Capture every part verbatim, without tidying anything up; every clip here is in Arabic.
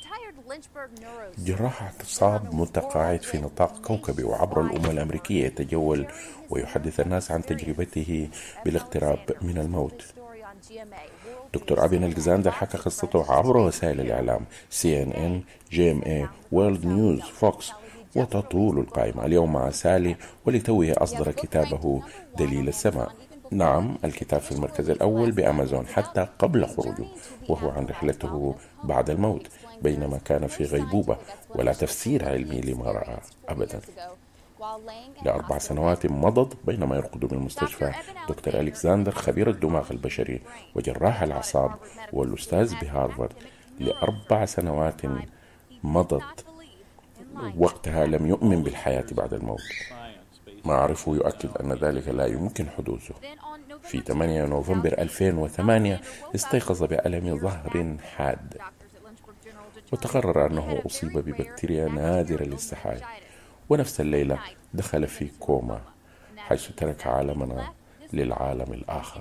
جراح اعتصاب متقاعد في نطاق كوكبي وعبر الأمة الأمريكية يتجول ويحدث الناس عن تجربته بالاقتراب من الموت. دكتور أبي ألكساندر حكى قصته عبر وسائل الإعلام سي إن إن، جي إم إيه، وورلد نيوز، فوكس، وتطول القائمة. اليوم مع سالي ولتوه أصدر كتابه دليل السماء. نعم، الكتاب في المركز الأول بأمازون حتى قبل خروجه، وهو عن رحلته بعد الموت بينما كان في غيبوبة، ولا تفسير علمي لما رأى أبدا. لأربع سنوات مضت بينما يرقد بالمستشفى دكتور ألكساندر خبير الدماغ البشري وجراح الأعصاب والأستاذ بهارفارد. لأربع سنوات مضت، وقتها لم يؤمن بالحياة بعد الموت. ما أعرفه يؤكد أن ذلك لا يمكن حدوثه. في ثمانية نوفمبر ألفين وثمانية استيقظ بألم ظهر حاد، وتقرر أنه أصيب ببكتيريا نادرة للسحايا، ونفس الليلة دخل في كوما، حيث ترك عالمنا للعالم الآخر.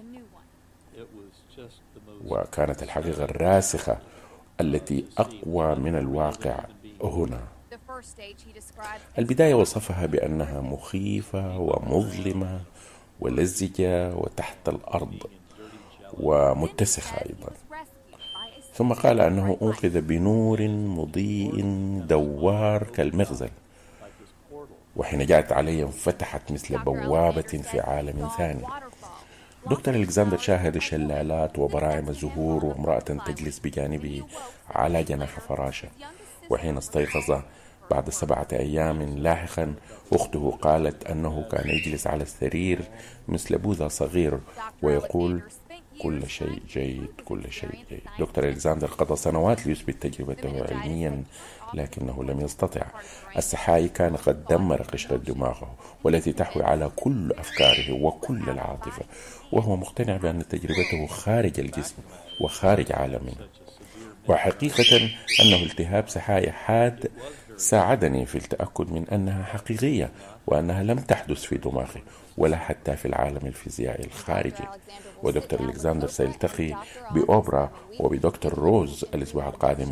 وكانت الحقيقة الراسخة التي أقوى من الواقع هنا. البداية وصفها بأنها مخيفة ومظلمة ولزجة وتحت الأرض ومتسخة أيضا، ثم قال أنه أنقذ بنور مضيء دوار كالمغزل، وحين جاءت علي انفتحت مثل بوابة في عالم ثاني. دكتور ألكساندر شاهد شلالات وبراعم الزهور وامرأة تجلس بجانبه على جناح فراشة. وحين استيقظ بعد سبعة أيام لاحقا أخته قالت أنه كان يجلس على السرير مثل بوذا صغير ويقول كل شيء جيد، كل شيء جيد. دكتور ألكساندر قضى سنوات ليثبت تجربته علميا، لكنه لم يستطع. السحاي كان قد دمر قشرة دماغه والتي تحوي على كل أفكاره وكل العاطفة، وهو مقتنع بأن تجربته خارج الجسم وخارج عالمنا. وحقيقة أنه التهاب سحاي حاد ساعدني في التأكد من أنها حقيقية، وأنها لم تحدث في دماغي ولا حتى في العالم الفيزيائي الخارجي. ودكتور ألكساندر سيلتقي بأوبرا وبدكتور روز الأسبوع القادم،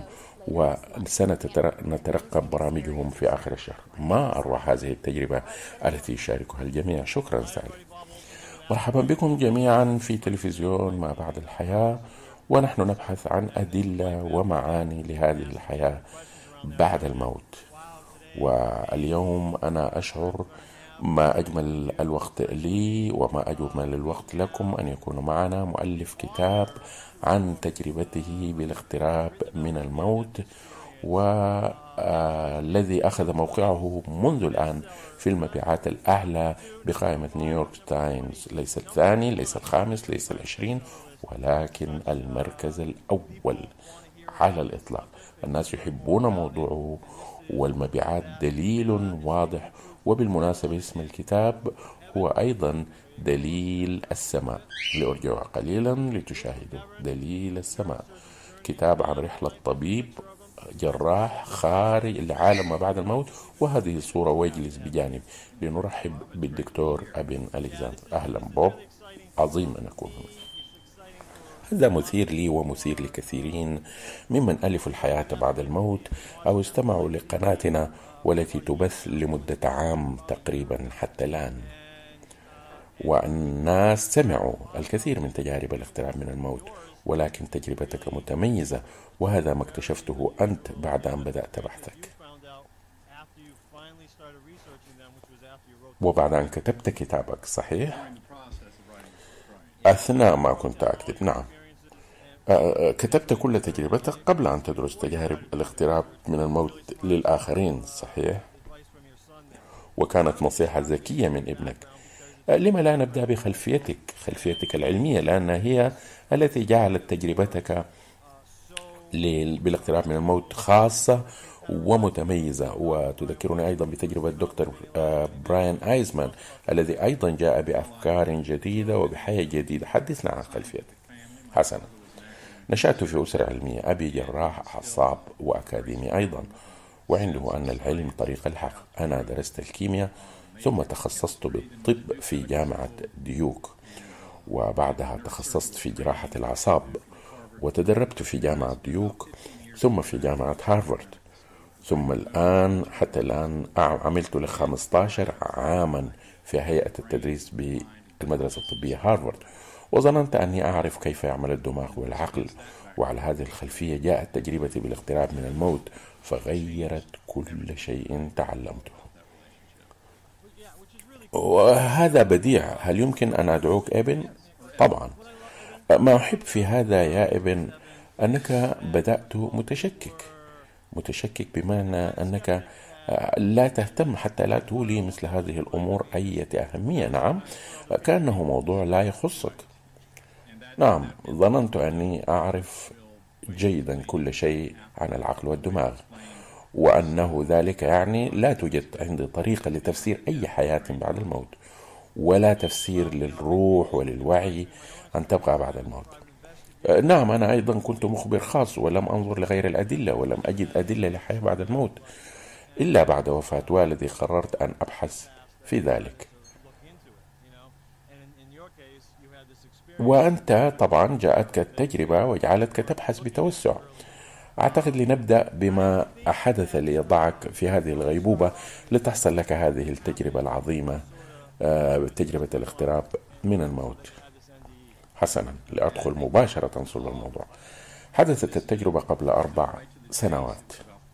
وسنترقب برامجهم في آخر الشهر. ما أروع هذه التجربة التي يشاركها الجميع. شكرا سالي. مرحبا بكم جميعا في تلفزيون ما بعد الحياة، ونحن نبحث عن أدلة ومعاني لهذه الحياة بعد الموت. واليوم أنا أشعر ما أجمل الوقت لي وما أجمل الوقت لكم أن يكون معنا مؤلف كتاب عن تجربته بالاقتراب من الموت، والذي أخذ موقعه منذ الآن في المبيعات الأعلى بقائمة نيويورك تايمز، ليس الثاني، ليس الخامس، ليس العشرين، ولكن المركز الأول على الإطلاق. الناس يحبون موضوعه والمبيعات دليل واضح. وبالمناسبة اسم الكتاب هو أيضا دليل السماء، لأرجعها قليلا لتشاهدوا. دليل السماء، كتاب عن رحلة طبيب جراح خارج العالم ما بعد الموت. وهذه الصورة ويجلس بجانب لنرحب بالدكتور أبي ألكساندر. أهلا بوب، عظيم أن أكون هنا. هذا مثير لي ومثير لكثيرين ممن ألفوا الحياة بعد الموت أو استمعوا لقناتنا والتي تبث لمدة عام تقريبا حتى الآن. والناس سمعوا الكثير من تجارب الاقتراب من الموت، ولكن تجربتك متميزة، وهذا ما اكتشفته أنت بعد أن بدأت بحثك وبعد أن كتبت كتابك. صحيح؟ أثناء ما كنت أكتب، نعم، كتبت كل تجربتك قبل أن تدرس تجارب الاقتراب من الموت للآخرين. صحيح؟ وكانت نصيحة ذكية من ابنك. لما لا نبدأ بخلفيتك، خلفيتك العلمية، لأنها هي التي جعلت تجربتك بالاقتراب من الموت خاصة ومتميزة. وتذكرني أيضا بتجربة دكتور براين آيزمان الذي أيضا جاء بأفكار جديدة وبحياة جديدة. حدثنا عن خلفيتك. حسنا، نشأت في أسرة علمية، أبي جراح أعصاب وأكاديمي أيضا، وعنده أن العلم طريق الحق. أنا درست الكيمياء ثم تخصصت بالطب في جامعة ديوك، وبعدها تخصصت في جراحة الأعصاب وتدربت في جامعة ديوك، ثم في جامعة هارفارد، ثم الآن حتى الآن عملت ل خمسة عشر عاما في هيئة التدريس بالمدرسة الطبية هارفارد، وظننت أني أعرف كيف يعمل الدماغ والعقل. وعلى هذه الخلفية جاءت تجربتي بالاقتراب من الموت فغيرت كل شيء تعلمته. وهذا بديع. هل يمكن أن أدعوك ابن؟ طبعا. ما أحب في هذا يا ابن أنك بدأت متشكك متشكك بمعنى أنك لا تهتم حتى لا تولي مثل هذه الأمور أي أهمية. نعم، كأنه موضوع لا يخصك. نعم، ظننت أني أعرف جيدا كل شيء عن العقل والدماغ، وأنه ذلك يعني لا توجد عندي طريقة لتفسير أي حياة بعد الموت، ولا تفسير للروح وللوعي أن تبقى بعد الموت. نعم، أنا أيضا كنت مخبر خاص، ولم أنظر لغير الأدلة، ولم أجد أدلة لحياة بعد الموت إلا بعد وفاة والدي قررت أن أبحث في ذلك. وأنت طبعا جاءتك التجربة وجعلتك تبحث بتوسع. أعتقد لنبدأ بما حدث ليضعك في هذه الغيبوبة لتحصل لك هذه التجربة العظيمة، تجربة الاقتراب من الموت. حسنا، لأدخل مباشرة صلب الموضوع. حدثت التجربة قبل أربع سنوات.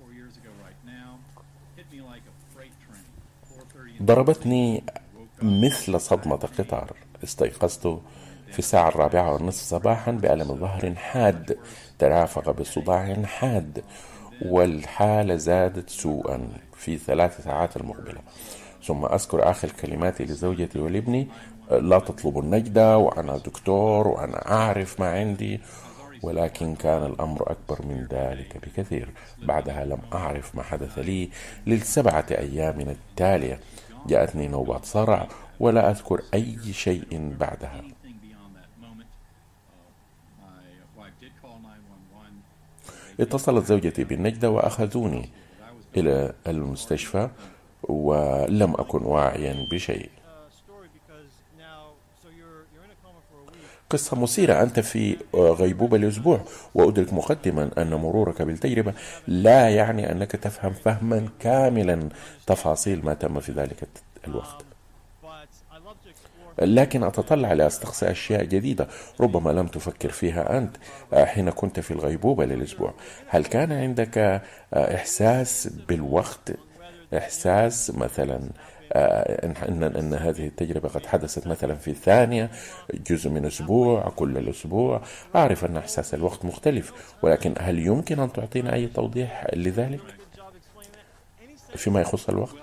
ضربتني مثل صدمة قطار. استيقظت في الساعة الرابعة والنصف صباحا بألم ظهر حاد ترافق بصداع حاد، والحالة زادت سوءا في ثلاث ساعات المقبلة. ثم أذكر آخر كلماتي لزوجتي ولابني: لا تطلبوا النجدة، وأنا دكتور وأنا أعرف ما عندي. ولكن كان الأمر أكبر من ذلك بكثير. بعدها لم أعرف ما حدث لي للسبعة أيام التالية. جاءتني نوبات صرع ولا أذكر أي شيء بعدها. اتصلت زوجتي بالنجدة وأخذوني إلى المستشفى، ولم أكن واعيا بشيء. قصة مثيرة. أنت في غيبوبة لأسبوع، وأدرك مقدما أن مرورك بالتجربة لا يعني أنك تفهم فهما كاملا تفاصيل ما تم في ذلك الوقت، لكن أتطلع لأستقصي أشياء جديدة ربما لم تفكر فيها أنت حين كنت في الغيبوبة للأسبوع. هل كان عندك إحساس بالوقت؟ إحساس مثلا إن, إن هذه التجربة قد حدثت مثلا في ثانية، جزء من أسبوع، كل الأسبوع؟ أعرف أن إحساس الوقت مختلف، ولكن هل يمكن أن تعطينا أي توضيح لذلك فيما يخص الوقت؟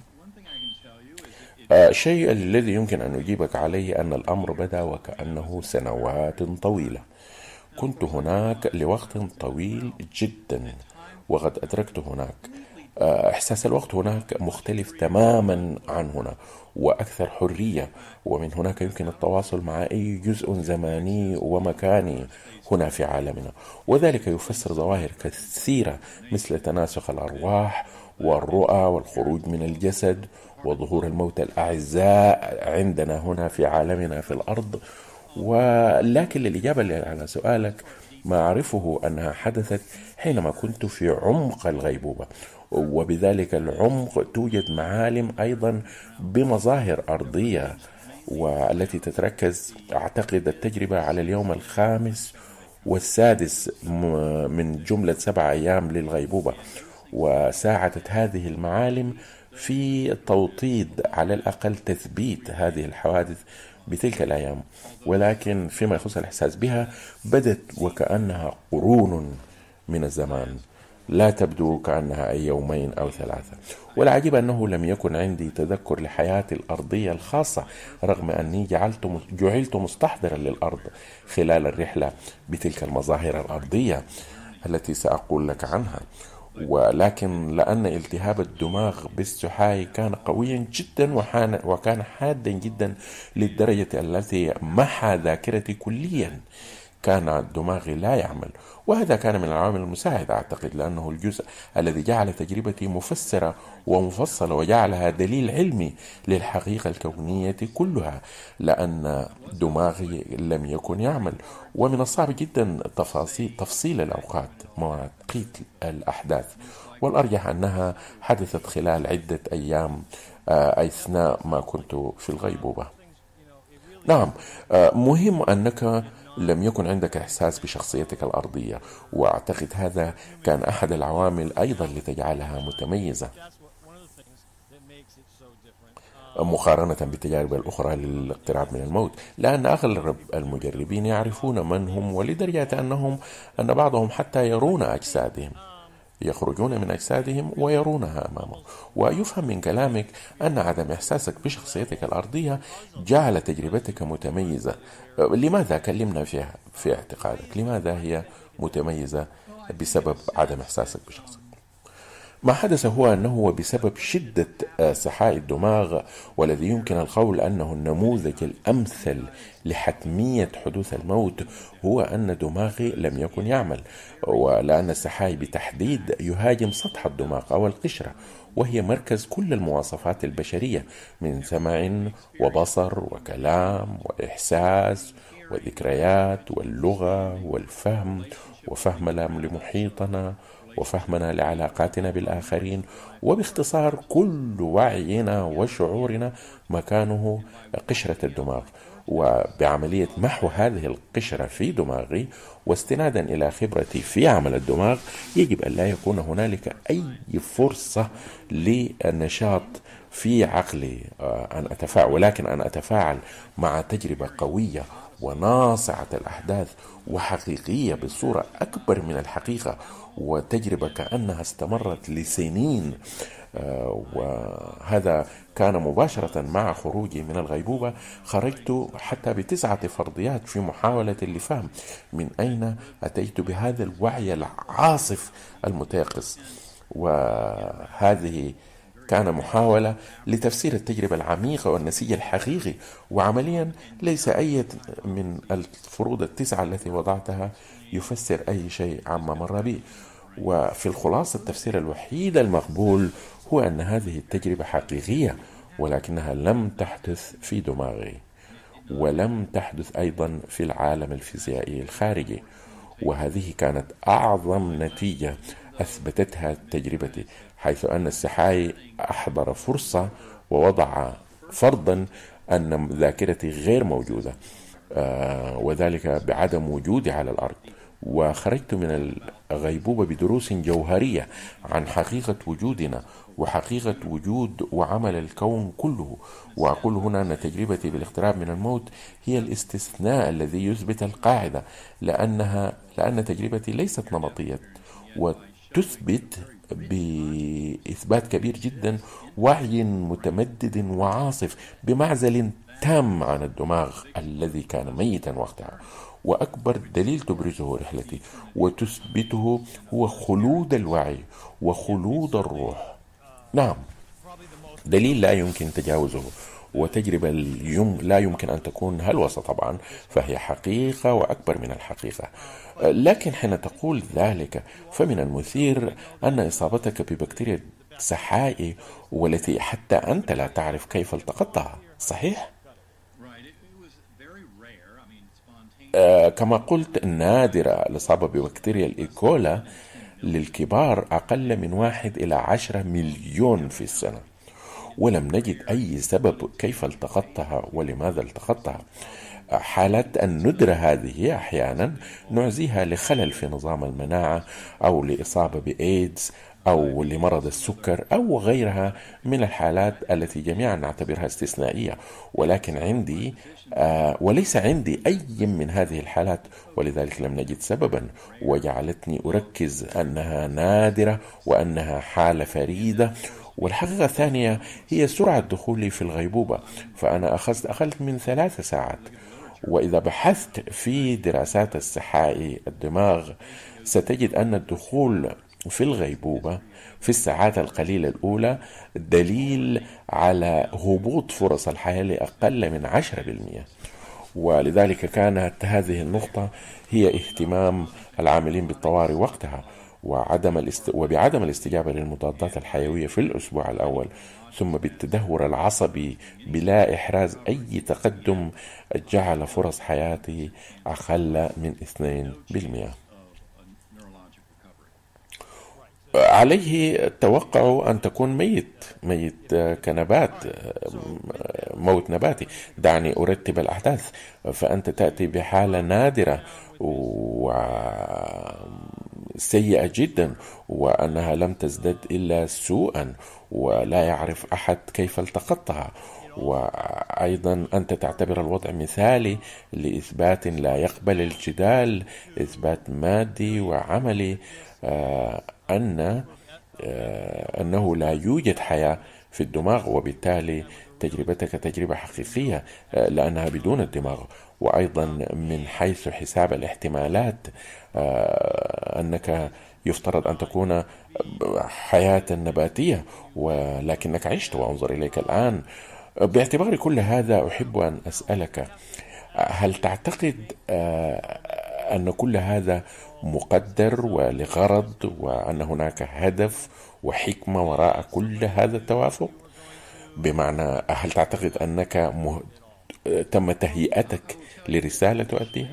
الشيء الذي يمكن أن أجيبك عليه أن الأمر بدأ وكأنه سنوات طويلة. كنت هناك لوقت طويل جدا وقد أدركت هناك. إحساس الوقت هناك مختلف تماما عن هنا وأكثر حرية، ومن هناك يمكن التواصل مع أي جزء زماني ومكاني هنا في عالمنا، وذلك يفسر ظواهر كثيرة مثل تناسخ الأرواح والرؤى والخروج من الجسد وظهور الموتى الأعزاء عندنا هنا في عالمنا في الأرض. ولكن للإجابة على سؤالك، ما أعرفه أنها حدثت حينما كنت في عمق الغيبوبة، وبذلك العمق توجد معالم أيضا بمظاهر أرضية، والتي تتركز أعتقد التجربة على اليوم الخامس والسادس من جملة سبع أيام للغيبوبة. وساعدت هذه المعالم في توطيد على الأقل تثبيت هذه الحوادث بتلك الأيام. ولكن فيما يخص الإحساس بها، بدت وكأنها قرون من الزمان، لا تبدو كأنها أي يومين أو ثلاثة. والعجيب أنه لم يكن عندي تذكر لحياتي الأرضية الخاصة، رغم أني جعلت جعلت مستحضرا للأرض خلال الرحلة بتلك المظاهر الأرضية التي سأقول لك عنها. ولكن لأن التهاب الدماغ بالسحاي كان قويا جدا وكان حادا جدا للدرجة التي محى ذاكرتي كليا، كان الدماغ لا يعمل. وهذا كان من العوامل المساعدة أعتقد، لأنه الجزء الذي جعل تجربتي مفسرة ومفصلة وجعلها دليل علمي للحقيقة الكونية كلها، لأن دماغي لم يكن يعمل. ومن الصعب جدا تفاصيل تفصيل الأوقات مواقيت الأحداث، والأرجح أنها حدثت خلال عدة أيام أثناء ما كنت في الغيبوبة. نعم، مهم أنك لم يكن عندك إحساس بشخصيتك الأرضية، وأعتقد هذا كان أحد العوامل أيضا لتجعلها متميزة مقارنة بالتجارب الأخرى للاقتراب من الموت، لأن أغلب المجربين يعرفون من هم، ولدرجة أنهم أن بعضهم حتى يرون أجسادهم، يخرجون من أجسادهم ويرونها أمامهم. ويفهم من كلامك أن عدم إحساسك بشخصيتك الأرضية جعل تجربتك متميزة. لماذا؟ كلمنا فيها في اعتقادك، لماذا هي متميزة بسبب عدم إحساسك بشخصيتك؟ ما حدث هو أنه بسبب شدة سحاء الدماغ، والذي يمكن القول أنه النموذج الأمثل لحتمية حدوث الموت، هو أن دماغي لم يكن يعمل، ولأن السحاء بتحديد يهاجم سطح الدماغ أو القشرة، وهي مركز كل المواصفات البشرية من سمع وبصر وكلام وإحساس وذكريات واللغة والفهم وفهمنا لمحيطنا وفهمنا لعلاقاتنا بالآخرين، وباختصار كل وعينا وشعورنا مكانه قشرة الدماغ. وبعملية محو هذه القشرة في دماغي واستنادا إلى خبرتي في عمل الدماغ، يجب أن لا يكون هنالك أي فرصة للنشاط في عقلي أن أتفاعل، ولكن أن أتفاعل مع تجربة قوية وناصعة الأحداث وحقيقية بصورة أكبر من الحقيقة، وتجربة كأنها استمرت لسنين. وهذا كان مباشرة مع خروجي من الغيبوبة. خرجت حتى بتسعة فرضيات في محاولة لفهم من أين أتيت بهذا الوعي العاصف المتيقظ، وهذه كان محاولة لتفسير التجربة العميقة والنسيج الحقيقي. وعمليا ليس أي من الفروض التسعة التي وضعتها يفسر أي شيء عما مر بي. وفي الخلاصة التفسير الوحيد المقبول هو أن هذه التجربة حقيقية، ولكنها لم تحدث في دماغي، ولم تحدث أيضا في العالم الفيزيائي الخارجي. وهذه كانت أعظم نتيجة أثبتتها تجربتي، حيث أن السحاي أحضر فرصة ووضع فرضا أن ذاكرتي غير موجودة، آه وذلك بعدم وجودي على الأرض. وخرجت من الغيبوبة بدروس جوهرية عن حقيقة وجودنا وحقيقة وجود وعمل الكون كله. وأقول هنا أن تجربتي بالاقتراب من الموت هي الاستثناء الذي يثبت القاعدة، لأنها لأن تجربتي ليست نمطية، وتثبت بإثبات كبير جدا وعي متمدد وعاصف بمعزل تام عن الدماغ الذي كان ميتا وقتها. وأكبر دليل تبرزه رحلتي وتثبته هو خلود الوعي وخلود الروح. نعم، دليل لا يمكن تجاوزه، وتجربة اليوم لا يمكن أن تكون هلوسة طبعا، فهي حقيقة وأكبر من الحقيقة. لكن حين تقول ذلك فمن المثير أن إصابتك ببكتيريا سحائي والتي حتى أنت لا تعرف كيف التقطتها، صحيح؟ آه كما قلت، نادرة الإصابة ببكتيريا الإيكولا للكبار أقل من واحد إلى عشرة مليون في السنة، ولم نجد أي سبب كيف التقطتها ولماذا التقطتها. حالات الندرة هذه أحيانا نعزيها لخلل في نظام المناعة أو لإصابة بإيدز أو لمرض السكر أو غيرها من الحالات التي جميعا نعتبرها استثنائية، ولكن عندي آه وليس عندي أي من هذه الحالات، ولذلك لم نجد سببا، وجعلتني أركز أنها نادرة وأنها حالة فريدة. والحقيقة الثانية هي سرعة دخولي في الغيبوبة، فأنا أخذت أقل من ثلاث ساعات. وإذا بحثت في دراسات السحائي الدماغ ستجد أن الدخول في الغيبوبة في الساعات القليلة الأولى دليل على هبوط فرص الحياة لأقل من عشرة بالمئة. ولذلك كانت هذه النقطة هي اهتمام العاملين بالطوارئ وقتها، وعدم الاست... وبعدم الاستجابة للمضادات الحيوية في الأسبوع الأول، ثم بالتدهور العصبي بلا إحراز أي تقدم جعل فرص حياتي أقل من اثنين بالمئة. عليه التوقع أن تكون ميت ميت كنبات، موت نباتي. دعني أرتب الأحداث. فأنت تأتي بحالة نادرة وسيئة جدا، وأنها لم تزدد إلا سوءا، ولا يعرف أحد كيف التقطها. وأيضا أنت تعتبر الوضع مثالي لإثبات لا يقبل الجدال، إثبات مادي وعملي، آه أن آه أنه لا يوجد حياة في الدماغ، وبالتالي تجربتك تجربة حقيقية آه لأنها بدون الدماغ. وأيضا من حيث حساب الاحتمالات آه أنك يفترض أن تكون حياة نباتية، ولكنك عشت، وانظر إليك الآن. باعتبار كل هذا أحب أن أسألك، هل تعتقد أن كل هذا مقدر ولغرض، وأن هناك هدف وحكمة وراء كل هذا التوافق؟ بمعنى، هل تعتقد أنك مه... تم تهيئتك لرسالة تؤديها؟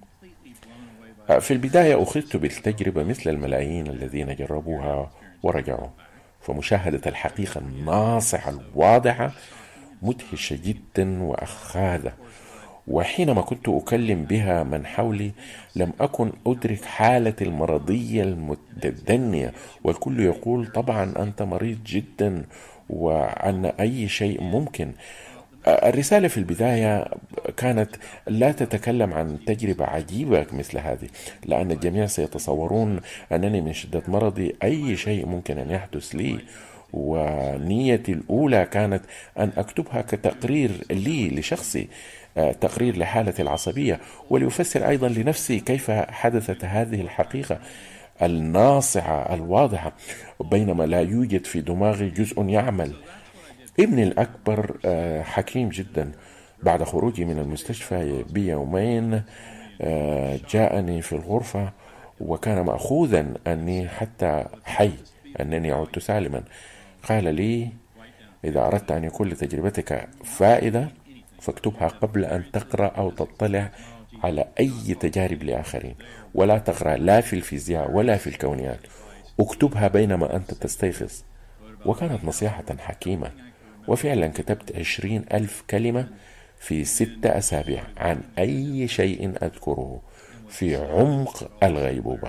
في البداية أخذت بالتجربة مثل الملايين الذين جربوها ورجعوا، فمشاهدة الحقيقة الناصعة الواضحة مدهشة جدا وأخاذة. وحينما كنت أكلم بها من حولي لم أكن أدرك حالة المرضية المتدنية، والكل يقول طبعا أنت مريض جدا وأن أي شيء ممكن. الرسالة في البداية كانت لا تتكلم عن تجربة عجيبة مثل هذه، لأن الجميع سيتصورون أنني من شدة مرضي أي شيء ممكن أن يحدث لي. ونيتي الأولى كانت أن أكتبها كتقرير لي لشخصي، تقرير لحالتي العصبية، وليفسر أيضا لنفسي كيف حدثت هذه الحقيقة الناصعة الواضحة، بينما لا يوجد في دماغي جزء يعمل. ابني الأكبر حكيم جدا. بعد خروجي من المستشفى بيومين جاءني في الغرفة، وكان مأخوذا أني حتى حي، أنني عدت سالما. قال لي: إذا أردت أن يكون لتجربتك فائدة فاكتبها قبل أن تقرأ أو تطلع على أي تجارب لآخرين، ولا تقرأ لا في الفيزياء ولا في الكونيات، اكتبها بينما أنت تستيقظ. وكانت نصيحة حكيمة، وفعلا كتبت عشرين ألف كلمة في ستة أسابيع عن أي شيء أذكره في عمق الغيبوبة.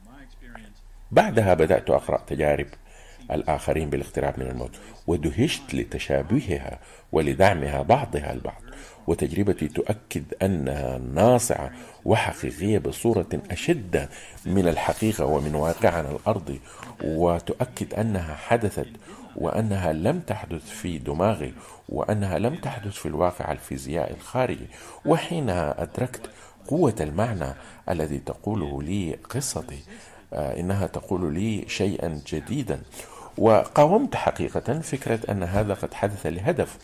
بعدها بدأت أقرأ تجارب الآخرين بالاقتراب من الموت، ودهشت لتشابهها ولدعمها بعضها البعض. وتجربتي تؤكد أنها ناصعة وحقيقية بصورة أشد من الحقيقة ومن واقعنا الأرضي، وتؤكد أنها حدثت، وأنها لم تحدث في دماغي، وأنها لم تحدث في الواقع الفيزيائي الخارجي. وحينها أدركت قوة المعنى الذي تقوله لي قصتي، إنها تقول لي شيئا جديدا. وقاومت حقيقة فكرة أن هذا قد حدث لهدف،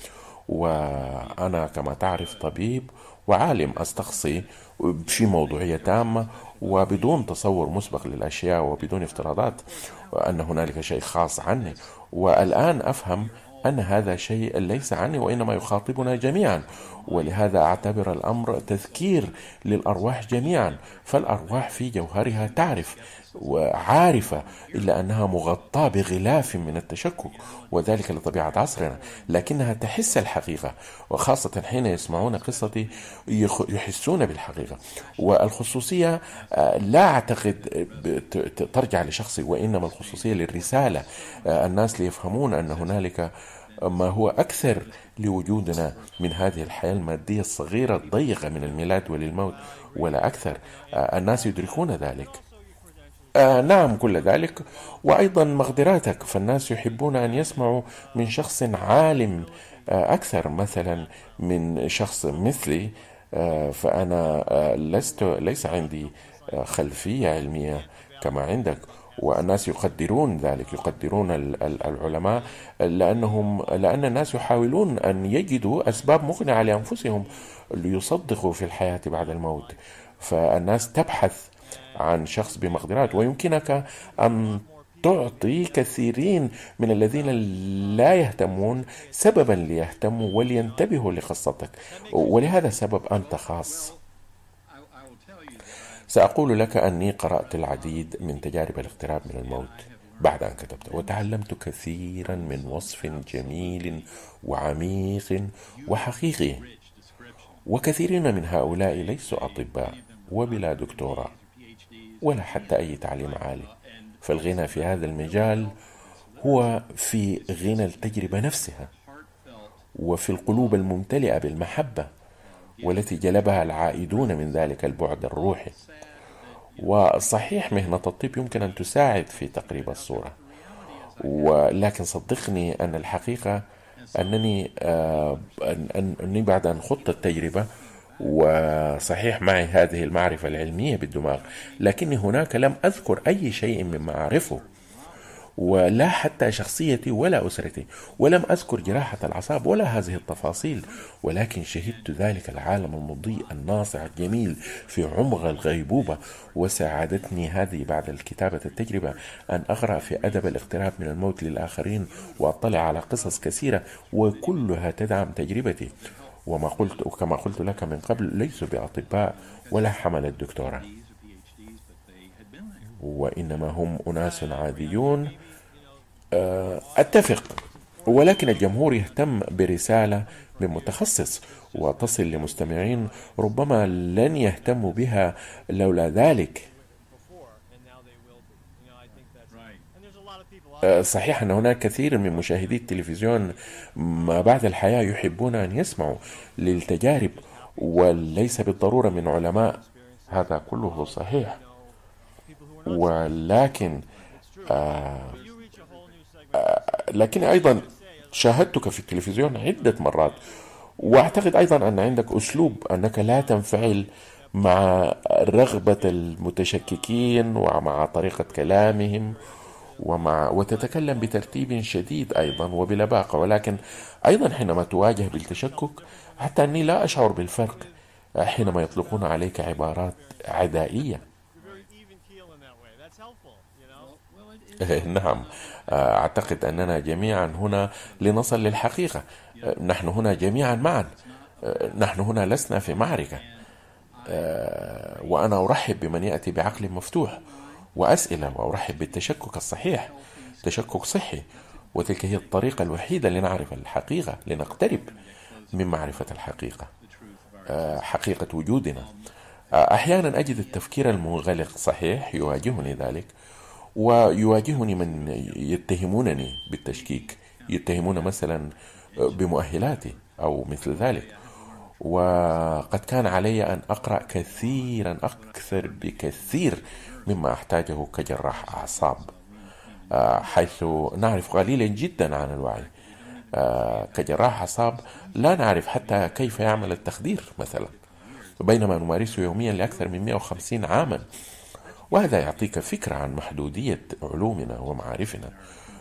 وأنا كما تعرف طبيب وعالم أستقصي في موضوعية تامة وبدون تصور مسبق للأشياء وبدون افتراضات أن هنالك شيء خاص عني. والآن أفهم أن هذا شيء ليس عني وإنما يخاطبنا جميعا، ولهذا أعتبر الأمر تذكير للأرواح جميعا. فالأرواح في جوهرها تعرف وعارفة، إلا أنها مغطاة بغلاف من التشكك، وذلك لطبيعة عصرنا، لكنها تحس الحقيقة، وخاصة حين يسمعون قصتي يحسون بالحقيقة. والخصوصية لا أعتقد ترجع لشخصي، وإنما الخصوصية للرسالة، الناس ليفهمون أن هنالك ما هو أكثر لوجودنا من هذه الحياة المادية الصغيرة الضيقة من الميلاد وللموت، ولا أكثر. الناس يدركون ذلك. آه نعم، كل ذلك، وأيضا مقدراتك، فالناس يحبون أن يسمعوا من شخص عالم آه أكثر مثلا من شخص مثلي. آه فأنا آه لست ليس عندي آه خلفية علمية كما عندك، والناس يقدرون ذلك، يقدرون العلماء، لأنهم لأن الناس يحاولون أن يجدوا أسباب مقنعة لأنفسهم ليصدقوا في الحياة بعد الموت. فالناس تبحث عن شخص بمقدرات، ويمكنك أن تعطي كثيرين من الذين لا يهتمون سببا ليهتموا ولينتبهوا لقصتك، ولهذا السبب أنت خاص. سأقول لك أني قرأت العديد من تجارب الاقتراب من الموت بعد أن كتبت، وتعلمت كثيرا من وصف جميل وعميق وحقيقي. وكثيرين من هؤلاء ليسوا أطباء وبلا دكتوراه ولا حتى أي تعليم عالي. فالغنى في هذا المجال هو في غنى التجربة نفسها، وفي القلوب الممتلئة بالمحبة والتي جلبها العائدون من ذلك البعد الروحي. وصحيح مهنة الطب يمكن أن تساعد في تقريب الصورة، ولكن صدقني أن الحقيقة أنني آه أن أني بعد أن خضت التجربة، وصحيح معي هذه المعرفة العلمية بالدماغ، لكني هناك لم أذكر أي شيء مما أعرفه، ولا حتى شخصيتي ولا أسرتي، ولم أذكر جراحة الأعصاب ولا هذه التفاصيل، ولكن شهدت ذلك العالم المضيء الناصع الجميل في عمق الغيبوبة. وساعدتني هذه بعد الكتابة التجربة أن أقرأ في أدب الاقتراب من الموت للآخرين، وأطلع على قصص كثيرة وكلها تدعم تجربتي. وما قلت وكما قلت لك من قبل، ليسوا بأطباء ولا حملة دكتوراه، وإنما هم أناس عاديون. أتفق، ولكن الجمهور يهتم برسالة من متخصص وتصل لمستمعين ربما لن يهتموا بها لولا ذلك. صحيح أن هناك كثير من مشاهدي التلفزيون ما بعد الحياة يحبون أن يسمعوا للتجارب، وليس بالضرورة من علماء، هذا كله صحيح. ولكن آه آه لكن أيضا شاهدتك في التلفزيون عدة مرات، وأعتقد أيضا أن عندك أسلوب أنك لا تنفعل مع رغبة المتشككين ومع طريقة كلامهم، ومع وتتكلم بترتيب شديد أيضا وبلباقة. ولكن أيضا حينما تواجه بالتشكك، حتى أني لا أشعر بالفرق حينما يطلقون عليك عبارات عدائية. نعم، أعتقد أننا جميعا هنا لنصل للحقيقة. نحن هنا جميعا معا، نحن هنا لسنا في معركة. وأنا أرحب بمن يأتي بعقل مفتوح وأسئلة، وأرحب بالتشكك الصحيح، تشكك صحي، وتلك هي الطريقة الوحيدة لنعرف الحقيقة، لنقترب من معرفة الحقيقة، حقيقة وجودنا. أحيانا أجد التفكير المنغلق صحيح يواجهني ذلك، ويواجهني من يتهمونني بالتشكيك، يتهمون مثلا بمؤهلاتي أو مثل ذلك. وقد كان علي أن أقرأ كثيرا أكثر بكثير مما أحتاجه كجراح أعصاب، حيث نعرف قليلا جدا عن الوعي. كجراح أعصاب لا نعرف حتى كيف يعمل التخدير مثلا، بينما نمارسه يوميا لأكثر من مئة وخمسين عاما. وهذا يعطيك فكرة عن محدودية علومنا ومعارفنا.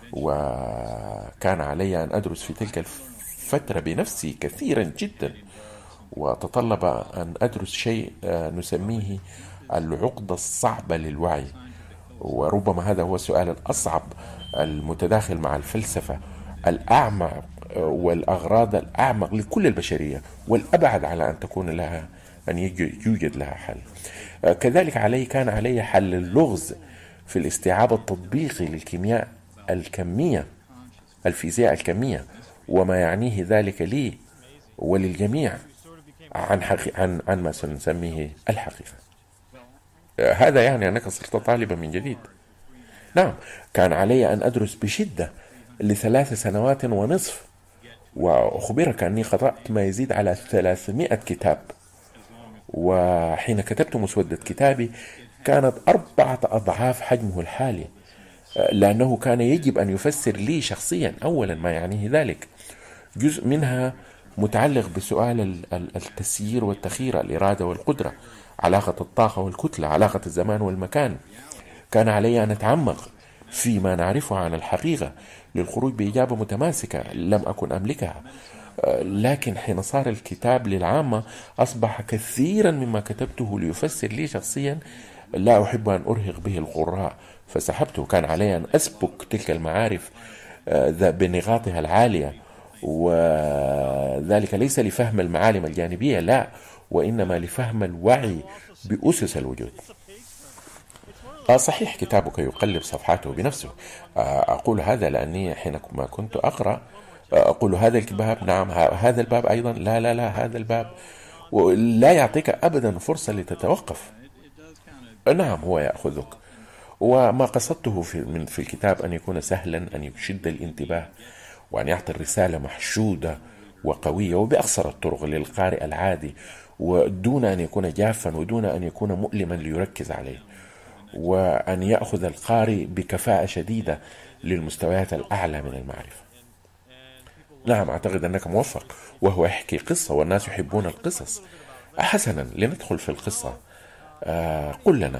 وكان علي أن أدرس في تلك الفترة بنفسي كثيرا جدا، وتطلب أن أدرس شيء نسميه العقدة الصعبة للوعي، وربما هذا هو السؤال الأصعب المتداخل مع الفلسفة الأعمق والأغراض الأعمق لكل البشرية، والأبعد على أن تكون لها أن يوجد لها حل. كذلك علي كان علي حل اللغز في الاستيعاب التطبيقي للكيمياء الكمية، الفيزياء الكمية، وما يعنيه ذلك لي وللجميع عن عن عن ما سنسميه الحقيقة. هذا يعني أنك صرت طالبا من جديد. نعم، كان علي أن أدرس بشدة لثلاث سنوات ونصف، وأخبرك أني قرأت ما يزيد على ثلاثمائة كتاب. وحين كتبت مسودة كتابي كانت أربعة أضعاف حجمه الحالي، لأنه كان يجب أن يفسر لي شخصيا أولا ما يعنيه ذلك. جزء منها متعلق بسؤال التسيير والتخيير، الإرادة والقدرة، علاقة الطاقة والكتلة، علاقة الزمان والمكان. كان علي أن أتعمق فيما نعرفه عن الحقيقة للخروج بإجابة متماسكة لم أكن أملكها. لكن حين صار الكتاب للعامة أصبح كثيرا مما كتبته ليفسر لي شخصيا لا أحب أن أرهق به القراء، فسحبته. كان علي أن أسبك تلك المعارف بنقاطها العالية، وذلك ليس لفهم المعالم الجانبية، لا، وإنما لفهم الوعي بأسس الوجود. صحيح كتابك يقلب صفحاته بنفسه. أقول هذا لأني حينما كنت أقرأ أقول هذا الباب نعم، هذا الباب أيضا لا لا لا هذا الباب، ولا يعطيك أبدا فرصة لتتوقف. نعم هو يأخذك. وما قصدته في, من في الكتاب أن يكون سهلا، أن يشد الانتباه، وأن يعطي الرسالة محشودة وقوية وبأقصر الطرق للقارئ العادي، ودون أن يكون جافا ودون أن يكون مؤلما ليركز عليه، وأن يأخذ القارئ بكفاءة شديدة للمستويات الأعلى من المعرفة. نعم أعتقد أنك موفق. وهو يحكي قصة والناس يحبون القصص. حسنا، لندخل في القصة. آه قل لنا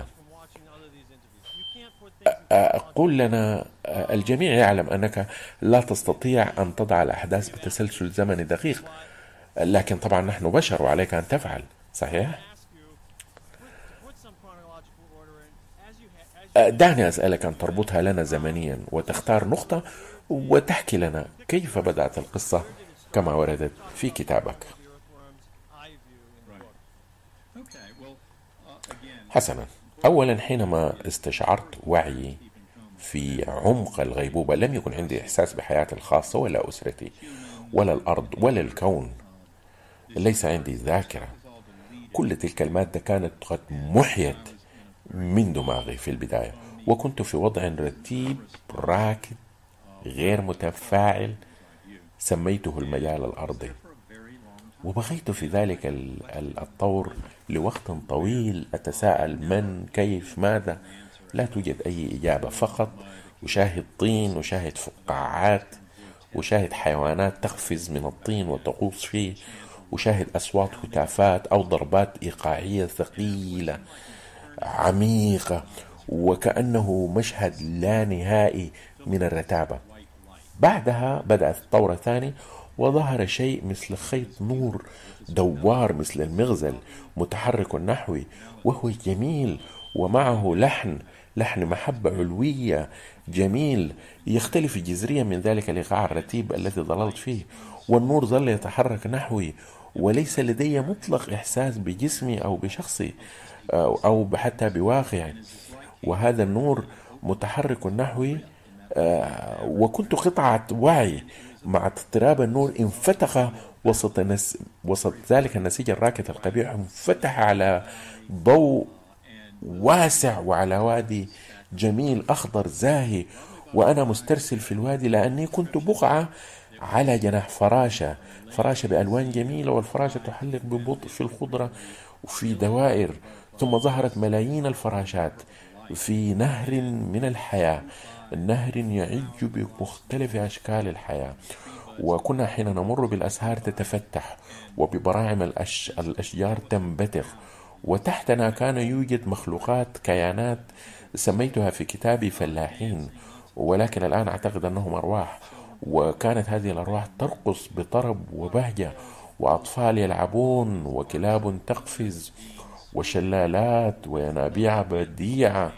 آه قل لنا آه الجميع يعلم أنك لا تستطيع أن تضع الأحداث بتسلسل زمني دقيق، لكن طبعا نحن بشر وعليك أن تفعل، صحيح؟ آه دعني أسألك أن تربطها لنا زمنيا وتختار نقطة وتحكي لنا كيف بدأت القصة كما وردت في كتابك. حسنا، أولا حينما استشعرت وعي في عمق الغيبوبة لم يكن عندي إحساس بحياتي الخاصة ولا أسرتي ولا الأرض ولا الكون. ليس عندي ذاكرة. كل تلك المادة كانت قد محيت من دماغي في البداية، وكنت في وضع رتيب راكد غير متفاعل سميته المجال الأرضي، وبقيت في ذلك الطور لوقت طويل أتساءل من كيف ماذا. لا توجد أي إجابة، فقط أشاهد طين، أشاهد فقاعات، أشاهد حيوانات تقفز من الطين وتغوص فيه، أشاهد أصوات هتافات أو ضربات إيقاعية ثقيلة عميقة، وكأنه مشهد لا نهائي من الرتابة. بعدها بدأت الطورة الثانية وظهر شيء مثل خيط نور دوار مثل المغزل متحرك نحوي، وهو جميل ومعه لحن لحن محبة علوية جميل يختلف جذريا من ذلك الإيقاع الرتيب الذي ظللت فيه. والنور ظل يتحرك نحوي وليس لدي مطلق إحساس بجسمي أو بشخصي أو حتى بواقعي، وهذا النور متحرك نحوي. وكنت قطعة وعي مع اضطراب النور انفتح وسط, نس... وسط ذلك النسيج الراكد القبيح، انفتح على ضوء واسع وعلى وادي جميل أخضر زاهي، وأنا مسترسل في الوادي لأني كنت بقعة على جناح فراشة فراشة بألوان جميلة، والفراشة تحلق ببطء في الخضرة وفي دوائر. ثم ظهرت ملايين الفراشات في نهر من الحياة، النهر يعج بمختلف أشكال الحياة، وكنا حين نمر بالأزهار تتفتح وببراعم الأش... الأشجار تنبتخ، وتحتنا كان يوجد مخلوقات كيانات سميتها في كتابي فلاحين، ولكن الآن أعتقد أنهم أرواح. وكانت هذه الأرواح ترقص بطرب وبهجة، وأطفال يلعبون وكلاب تقفز وشلالات وينابيع بديعة،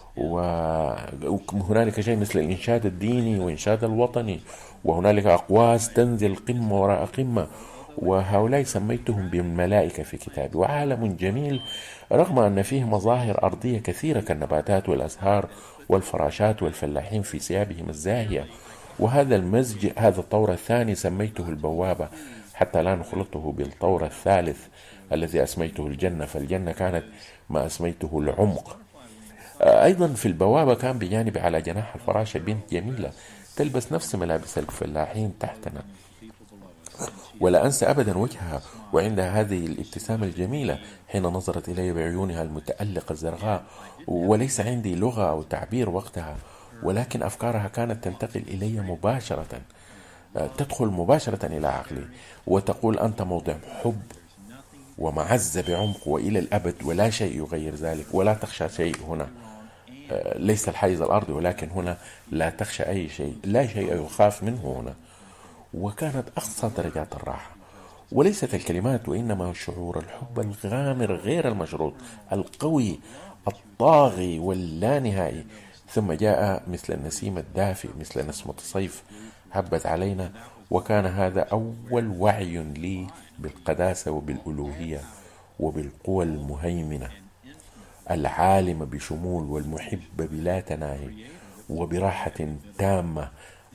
وهنالك شيء مثل الإنشاد الديني وإنشاد الوطني، وهنالك أقواس تنزل قمة وراء قمة، وهؤلاء سميتهم بالملائكة في كتابي. وعالم جميل رغم أن فيه مظاهر أرضية كثيرة كالنباتات والأزهار والفراشات والفلاحين في ثيابهم الزاهية. وهذا المزج، هذا الطور الثاني سميته البوابة، حتى لا نخلطه بالطور الثالث الذي أسميته الجنة، فالجنة كانت ما أسميته العمق. أيضا في البوابة كان بجانب على جناح الفراشة بنت جميلة تلبس نفس ملابس الفلاحين تحتنا، ولا أنسى أبدا وجهها وعندها هذه الابتسامة الجميلة حين نظرت إلي بعيونها المتألقة الزرقاء. وليس عندي لغة أو تعبير وقتها، ولكن أفكارها كانت تنتقل إلي مباشرة، تدخل مباشرة إلى عقلي وتقول أنت موضع حب ومعزة بعمق وإلى الأبد، ولا شيء يغير ذلك، ولا تخشى شيء هنا. ليس الحيز الأرضي، ولكن هنا لا تخشى أي شيء، لا شيء يخاف منه هنا. وكانت أقصى درجات الراحة، وليست الكلمات وإنما شعور الحب الغامر غير المشروط القوي الطاغي واللانهائي. ثم جاء مثل النسيم الدافئ، مثل نسمة الصيف هبت علينا، وكان هذا أول وعي لي بالقداسة وبالألوهية وبالقوى المهيمنة العالمة بشمول والمحبة بلا تناهي وبراحة تامة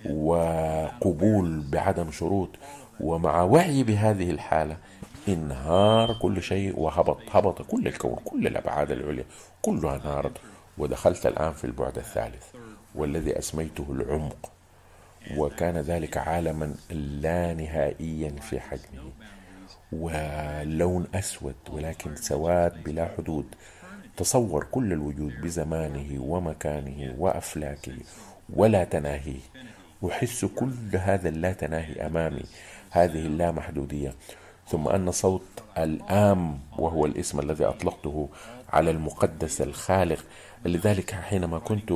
وقبول بعدم شروط. ومع وعي بهذه الحالة انهار كل شيء وهبط هبط كل الكون، كل الأبعاد العليا كلها انهارت. ودخلت الآن في البعد الثالث والذي أسميته العمق، وكان ذلك عالما لا نهائيا في حجمه، ولون أسود ولكن سواد بلا حدود. تصور كل الوجود بزمانه ومكانه وأفلاكه ولا تناهيه. أحس كل هذا اللا تناهي أمامي، هذه اللامحدودية. ثم أن صوت الآم، وهو الاسم الذي أطلقته على المقدس الخالق، لذلك حينما كنت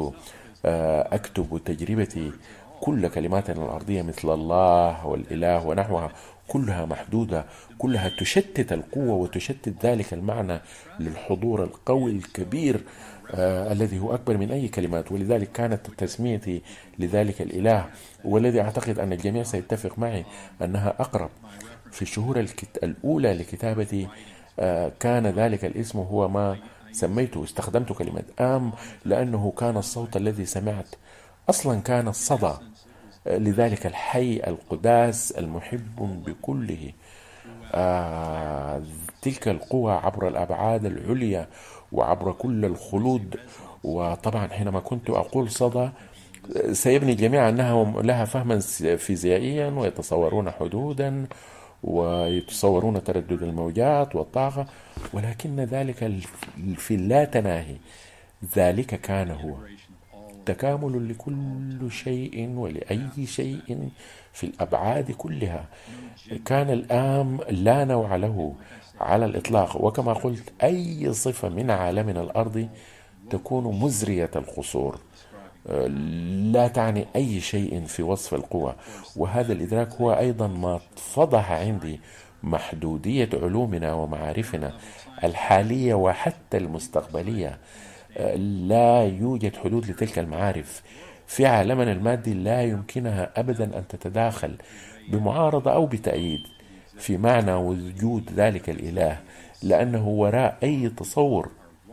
أكتب تجربتي كل كلماتنا الأرضية مثل الله والإله ونحوها كلها محدودة، كلها تشتت القوة وتشتت ذلك المعنى للحضور القوي الكبير آه الذي هو أكبر من أي كلمات. ولذلك كانت تسميتي لذلك الإله، والذي أعتقد أن الجميع سيتفق معي أنها أقرب في الشهور الأولى لكتابتي. آه كان ذلك الاسم هو ما سميته، استخدمت كلمة آم لأنه كان الصوت الذي سمعت أصلا كان الصدى لذلك الحي القداس المحب بكله. آه تلك القوى عبر الأبعاد العليا وعبر كل الخلود. وطبعا حينما كنت أقول صدى سيبني الجميع أنها لها فهما فيزيائيا ويتصورون حدودا ويتصورون تردد الموجات والطاقة، ولكن ذلك في اللا تناهي ذلك كان هو تكامل لكل شيء ولأي شيء في الأبعاد كلها. كان الآم لا نوع له على الإطلاق، وكما قلت أي صفة من عالمنا الأرضي تكون مزرية القصور، لا تعني أي شيء في وصف القوى. وهذا الإدراك هو أيضا ما فضح عندي محدودية علومنا ومعارفنا الحالية وحتى المستقبلية. لا يوجد حدود لتلك المعارف في عالمنا المادي، لا يمكنها أبدا أن تتداخل بمعارضة أو بتأييد في معنى وجود ذلك الإله، لأنه وراء أي تصور،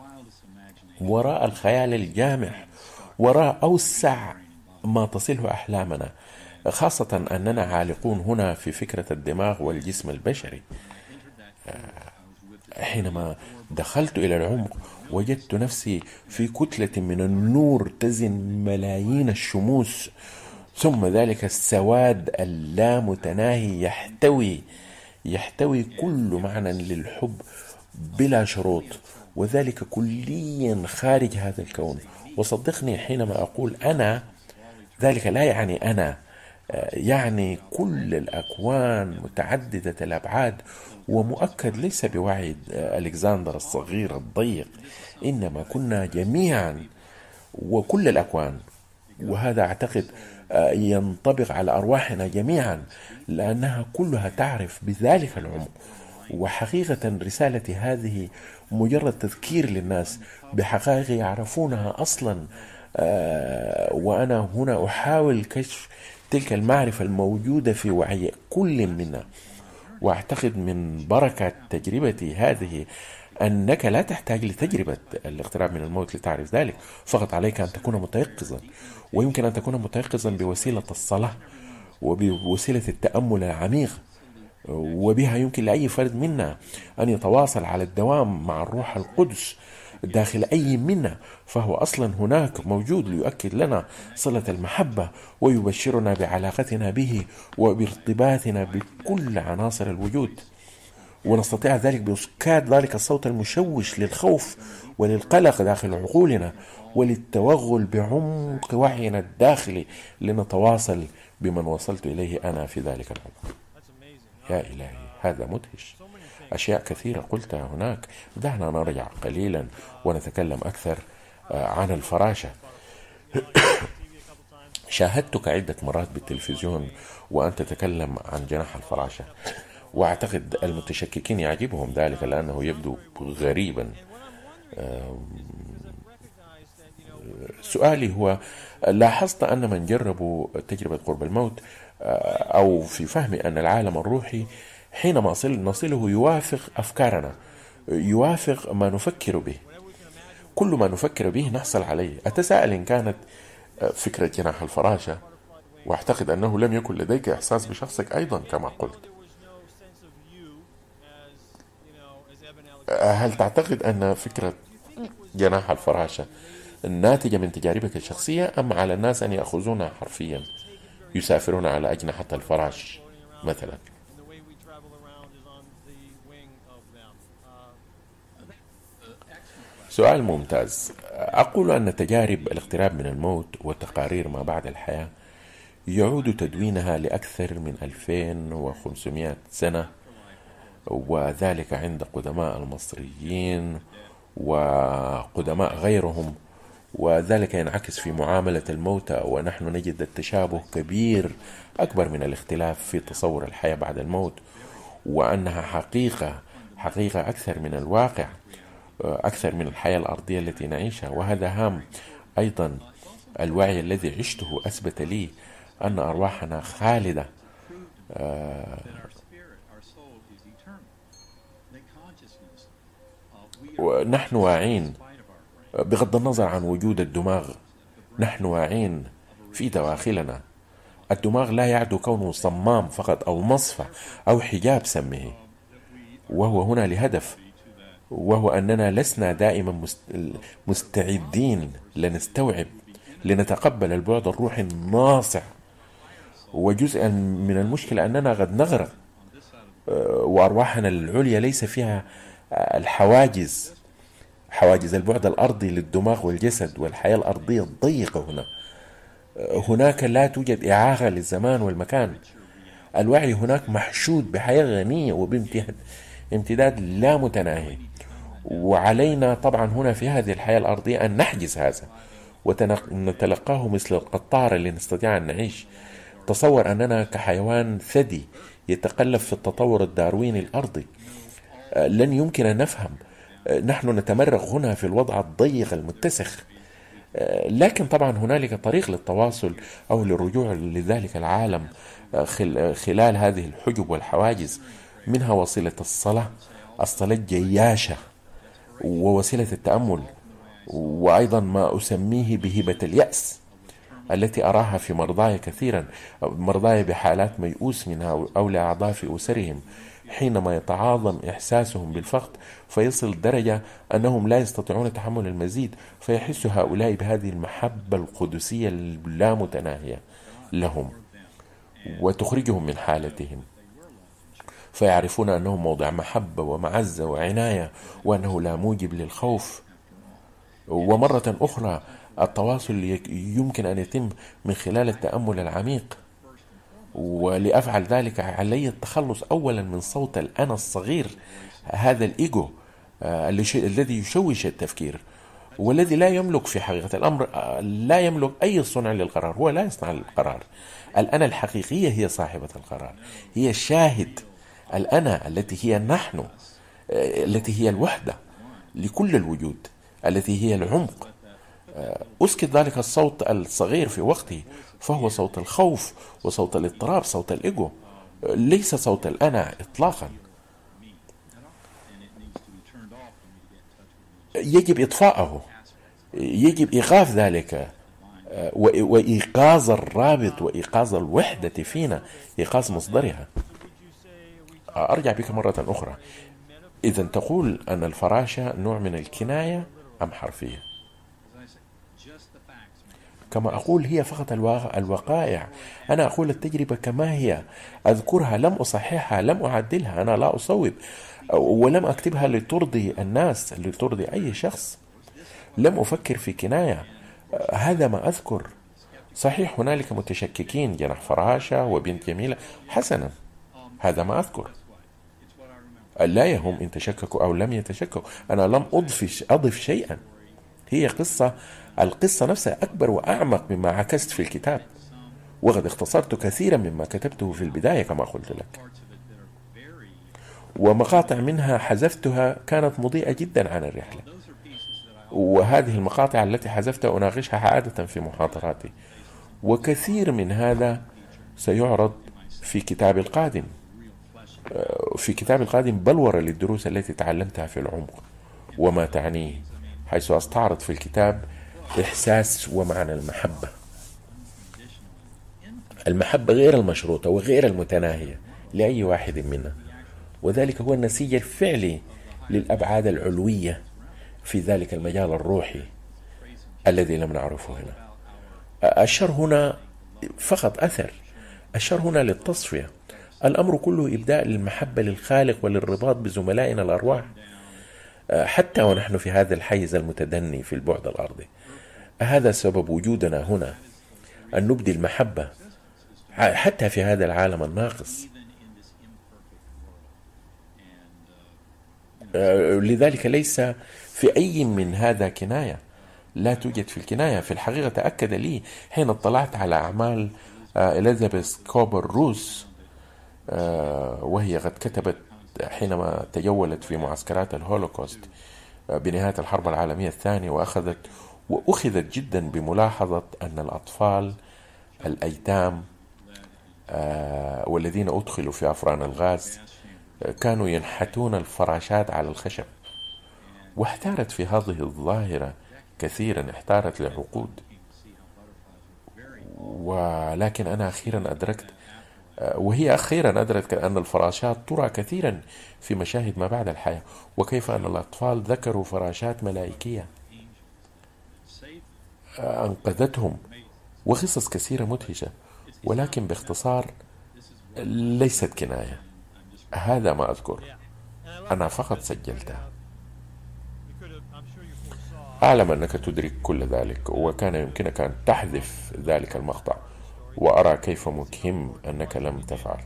وراء الخيال الجامح، وراء أوسع ما تصله أحلامنا، خاصة أننا عالقون هنا في فكرة الدماغ والجسم البشري. حينما دخلت إلى العمق وجدت نفسي في كتلة من النور تزن ملايين الشموس، ثم ذلك السواد اللامتناهي يحتوي يحتوي كل معنى للحب بلا شروط، وذلك كليا خارج هذا الكون. وصدقني حينما أقول أنا، ذلك لا يعني أنا، يعني كل الأكوان متعددة الأبعاد. ومؤكد ليس بوعي ألكسندر الصغير الضيق، إنما كنا جميعا وكل الأكوان. وهذا أعتقد ينطبق على أرواحنا جميعا، لأنها كلها تعرف بذلك العمق. وحقيقة رسالتي هذه مجرد تذكير للناس بحقائق يعرفونها أصلا، وأنا هنا أحاول كشف تلك المعرفة الموجودة في وعي كل منا. وأعتقد من بركة تجربتي هذه أنك لا تحتاج لتجربة الاقتراب من الموت لتعرف ذلك، فقط عليك أن تكون متيقظا. ويمكن أن تكون متيقظا بوسيلة الصلاة وبوسيلة التأمل العميق، وبها يمكن لأي فرد منا أن يتواصل على الدوام مع الروح القدس داخل أي منا، فهو أصلا هناك موجود ليؤكد لنا صلة المحبة ويبشرنا بعلاقتنا به وبارتباطنا بكل عناصر الوجود. ونستطيع ذلك بإسكات ذلك الصوت المشوش للخوف وللقلق داخل عقولنا وللتوغل بعمق وعينا الداخلي لنتواصل بمن وصلت إليه أنا في ذلك العمق. يا إلهي، هذا مدهش. أشياء كثيرة قلتها هناك. دعنا نرجع قليلا ونتكلم أكثر عن الفراشة. شاهدتك عدة مرات بالتلفزيون وأنت تتكلم عن جناح الفراشة، وأعتقد المتشككين يعجبهم ذلك لأنه يبدو غريبا. سؤالي هو، لاحظت أن من جربوا تجربة قرب الموت أو في فهم أن العالم الروحي حينما نصله يوافق أفكارنا، يوافق ما نفكر به، كل ما نفكر به نحصل عليه. أتساءل إن كانت فكرة جناح الفراشة، وأعتقد أنه لم يكن لديك إحساس بشخصك أيضا كما قلت، هل تعتقد أن فكرة جناح الفراشة الناتجة من تجاربك الشخصية، أم على الناس أن يأخذونها حرفيا، يسافرون على أجنحة الفراش مثلا؟ سؤال ممتاز. أقول أن تجارب الاقتراب من الموت وتقارير ما بعد الحياة يعود تدوينها لأكثر من ألفين وخمسمائة سنة، وذلك عند قدماء المصريين وقدماء غيرهم، وذلك ينعكس في معاملة الموتى، ونحن نجد التشابه كبير أكبر من الاختلاف في تصور الحياة بعد الموت، وأنها حقيقة حقيقة أكثر من الواقع، أكثر من الحياة الأرضية التي نعيشها. وهذا هام أيضا. الوعي الذي عشته أثبت لي أن أرواحنا خالدة. ونحن واعين بغض النظر عن وجود الدماغ، نحن واعين في دواخلنا. الدماغ لا يعد كونه صمام فقط أو مصفى أو حجاب سمه، وهو هنا لهدف، وهو أننا لسنا دائما مستعدين لنستوعب لنتقبل البعد الروحي الناصع. وجزءا من المشكلة أننا قد نغرق، وأرواحنا العليا ليس فيها الحواجز، حواجز البعد الأرضي للدماغ والجسد والحياة الأرضية الضيقة. هنا هناك لا توجد إعاقة للزمان والمكان. الوعي هناك محشود بحياة غنية وبامتداد لا متناهي، وعلينا طبعا هنا في هذه الحياة الأرضية أن نحجز هذا ونتلقاه مثل القطار اللي نستطيع أن نعيش. تصور أننا كحيوان ثدي يتقلب في التطور الدارويني الأرضي لن يمكن أن نفهم. نحن نتمرغ هنا في الوضع الضيق المتسخ، لكن طبعا هنالك طريق للتواصل أو للرجوع لذلك العالم خلال هذه الحجب والحواجز، منها وسيلة الصلاة، الصلاة الجياشة، ووسيلة التأمل، وأيضا ما أسميه بهبة اليأس التي أراها في مرضاي كثيرا، مرضاي بحالات ميؤوس منها أو لأعضاء في أسرهم، حينما يتعاظم إحساسهم بالفقد فيصل درجة أنهم لا يستطيعون تحمل المزيد، فيحس هؤلاء بهذه المحبة القدسية اللامتناهية لهم وتخرجهم من حالتهم، فيعرفون أنهم موضع محبة ومعزة وعناية، وأنه لا موجب للخوف. ومرة أخرى التواصل يمكن أن يتم من خلال التأمل العميق، ولأفعل ذلك علي التخلص أولا من صوت الأنا الصغير، هذا الإيجو الذي يشوش التفكير والذي لا يملك في حقيقة الأمر، لا يملك أي صنع للقرار، هو لا يصنع القرار. الأنا الحقيقية هي صاحبة القرار، هي الشاهد، الأنا التي هي نحن، التي هي الوحدة لكل الوجود، التي هي العمق. أسكت ذلك الصوت الصغير في وقته، فهو صوت الخوف وصوت الاضطراب، صوت الإيجو، ليس صوت الأنا إطلاقا. يجب إطفاءه، يجب إيقاف ذلك وإيقاظ الرابط وإيقاظ الوحدة فينا، إيقاظ مصدرها. أرجع بك مرة أخرى، إذا تقول أن الفراشة نوع من الكناية أم حرفية؟ كما أقول هي فقط الوقائع، أنا أقول التجربة كما هي، أذكرها، لم أصححها، لم أعدلها، أنا لا أصوب ولم أكتبها لترضي الناس، لترضي أي شخص، لم أفكر في كناية، هذا ما أذكر. صحيح هنالك متشككين، جناح فراشة وبنت جميلة، حسنا، هذا ما أذكر، لا يهم إن تشككوا أو لم يتشككوا، أنا لم أضف أضف شيئا، هي قصة، القصة نفسها أكبر وأعمق مما عكست في الكتاب، وقد اختصرت كثيرا مما كتبته في البداية كما قلت لك، ومقاطع منها حذفتها كانت مضيئة جدا عن الرحلة، وهذه المقاطع التي حذفتها أناقشها عادة في محاضراتي، وكثير من هذا سيعرض في كتاب القادم. في كتاب القادم بلورة للدروس التي تعلمتها في العمق وما تعنيه، حيث أستعرض في الكتاب إحساس ومعنى المحبة، المحبة غير المشروطة وغير المتناهية لأي واحد منا، وذلك هو النسيج الفعلي للأبعاد العلوية في ذلك المجال الروحي الذي لم نعرفه هنا. الشر هنا فقط أثر، الشر هنا للتصفية، الأمر كله إبداء للمحبة للخالق وللرباط بزملائنا الأرواح، حتى ونحن في هذا الحيز المتدني في البعد الأرضي. هذا سبب وجودنا هنا، أن نبدي المحبة حتى في هذا العالم الناقص. لذلك ليس في أي من هذا كناية، لا توجد في الكناية. في الحقيقة تأكد لي حين اطلعت على أعمال إليزابيث كوبر روس، وهي قد كتبت حينما تجولت في معسكرات الهولوكوست بنهاية الحرب العالمية الثانية، وأخذت وأخذت جدا بملاحظة أن الأطفال الأيتام والذين أدخلوا في أفران الغاز كانوا ينحتون الفراشات على الخشب، واحتارت في هذه الظاهرة كثيرا، احتارت لعقود، ولكن أنا أخيرا أدركت، وهي أخيرا أدركت أن الفراشات ترى كثيرا في مشاهد ما بعد الحياة، وكيف أن الأطفال ذكروا فراشات ملائكية أنقذتهم، وقصص كثيرة مدهشة. ولكن باختصار ليست كناية، هذا ما أذكر، أنا فقط سجلتها. أعلم أنك تدرك كل ذلك، وكان يمكنك أن تحذف ذلك المقطع، وأرى كيف مكهم أنك لم تفعل.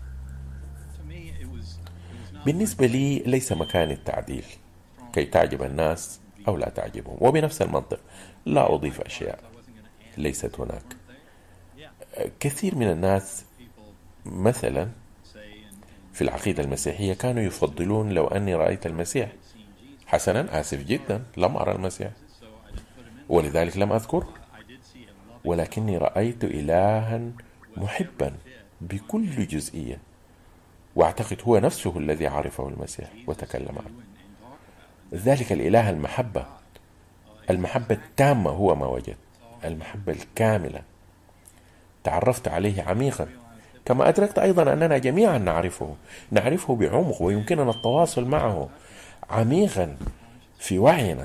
بالنسبة لي ليس مكان التعديل كي تعجب الناس أو لا تعجبهم، وبنفس المنطق لا أضيف أشياء ليست هناك. كثير من الناس مثلا في العقيدة المسيحية كانوا يفضلون لو أني رأيت المسيح. حسنا، آسف جدا، لم أرى المسيح ولذلك لم أذكره، ولكني رأيت إلها محبا بكل جزئية، وأعتقد هو نفسه الذي عرفه المسيح وتكلم عنه. ذلك الإله المحبة، المحبة التامة هو ما وجد، المحبة الكاملة، تعرفت عليه عميقا، كما أدركت أيضا أننا جميعا نعرفه نعرفه بعمق، ويمكننا التواصل معه عميقا في وعينا.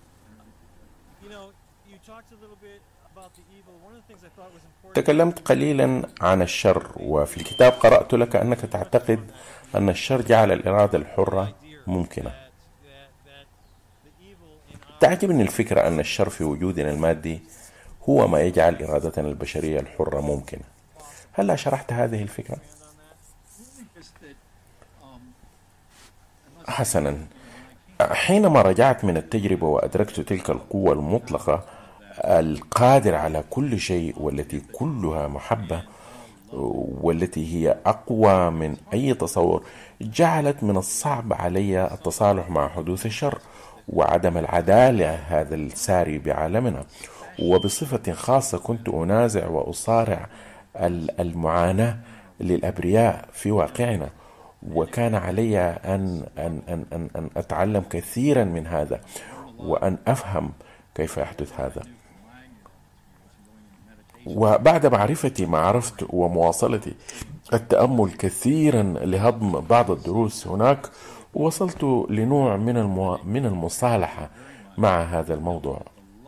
تكلمت قليلا عن الشر، وفي الكتاب قرأت لك أنك تعتقد أن الشر جعل الإرادة الحرة ممكنة. تعجبني الفكرة أن الشر في وجودنا المادي هو ما يجعل إرادتنا البشرية الحرة ممكنة. هل شرحت هذه الفكرة؟ حسنا، حينما رجعت من التجربة وأدركت تلك القوة المطلقة القادرة على كل شيء، والتي كلها محبة، والتي هي أقوى من أي تصور، جعلت من الصعب علي التصالح مع حدوث الشر وعدم العدالة هذا الساري بعالمنا. وبصفة خاصة كنت أنازع وأصارع المعاناة للأبرياء في واقعنا، وكان علي أن, أن, أن, أن, أن أتعلم كثيرا من هذا، وأن أفهم كيف يحدث هذا. وبعد معرفتي ما عرفت ومواصلتي التأمل كثيرا لهضم بعض الدروس هناك، وصلت لنوع من المو... من المصالحة مع هذا الموضوع.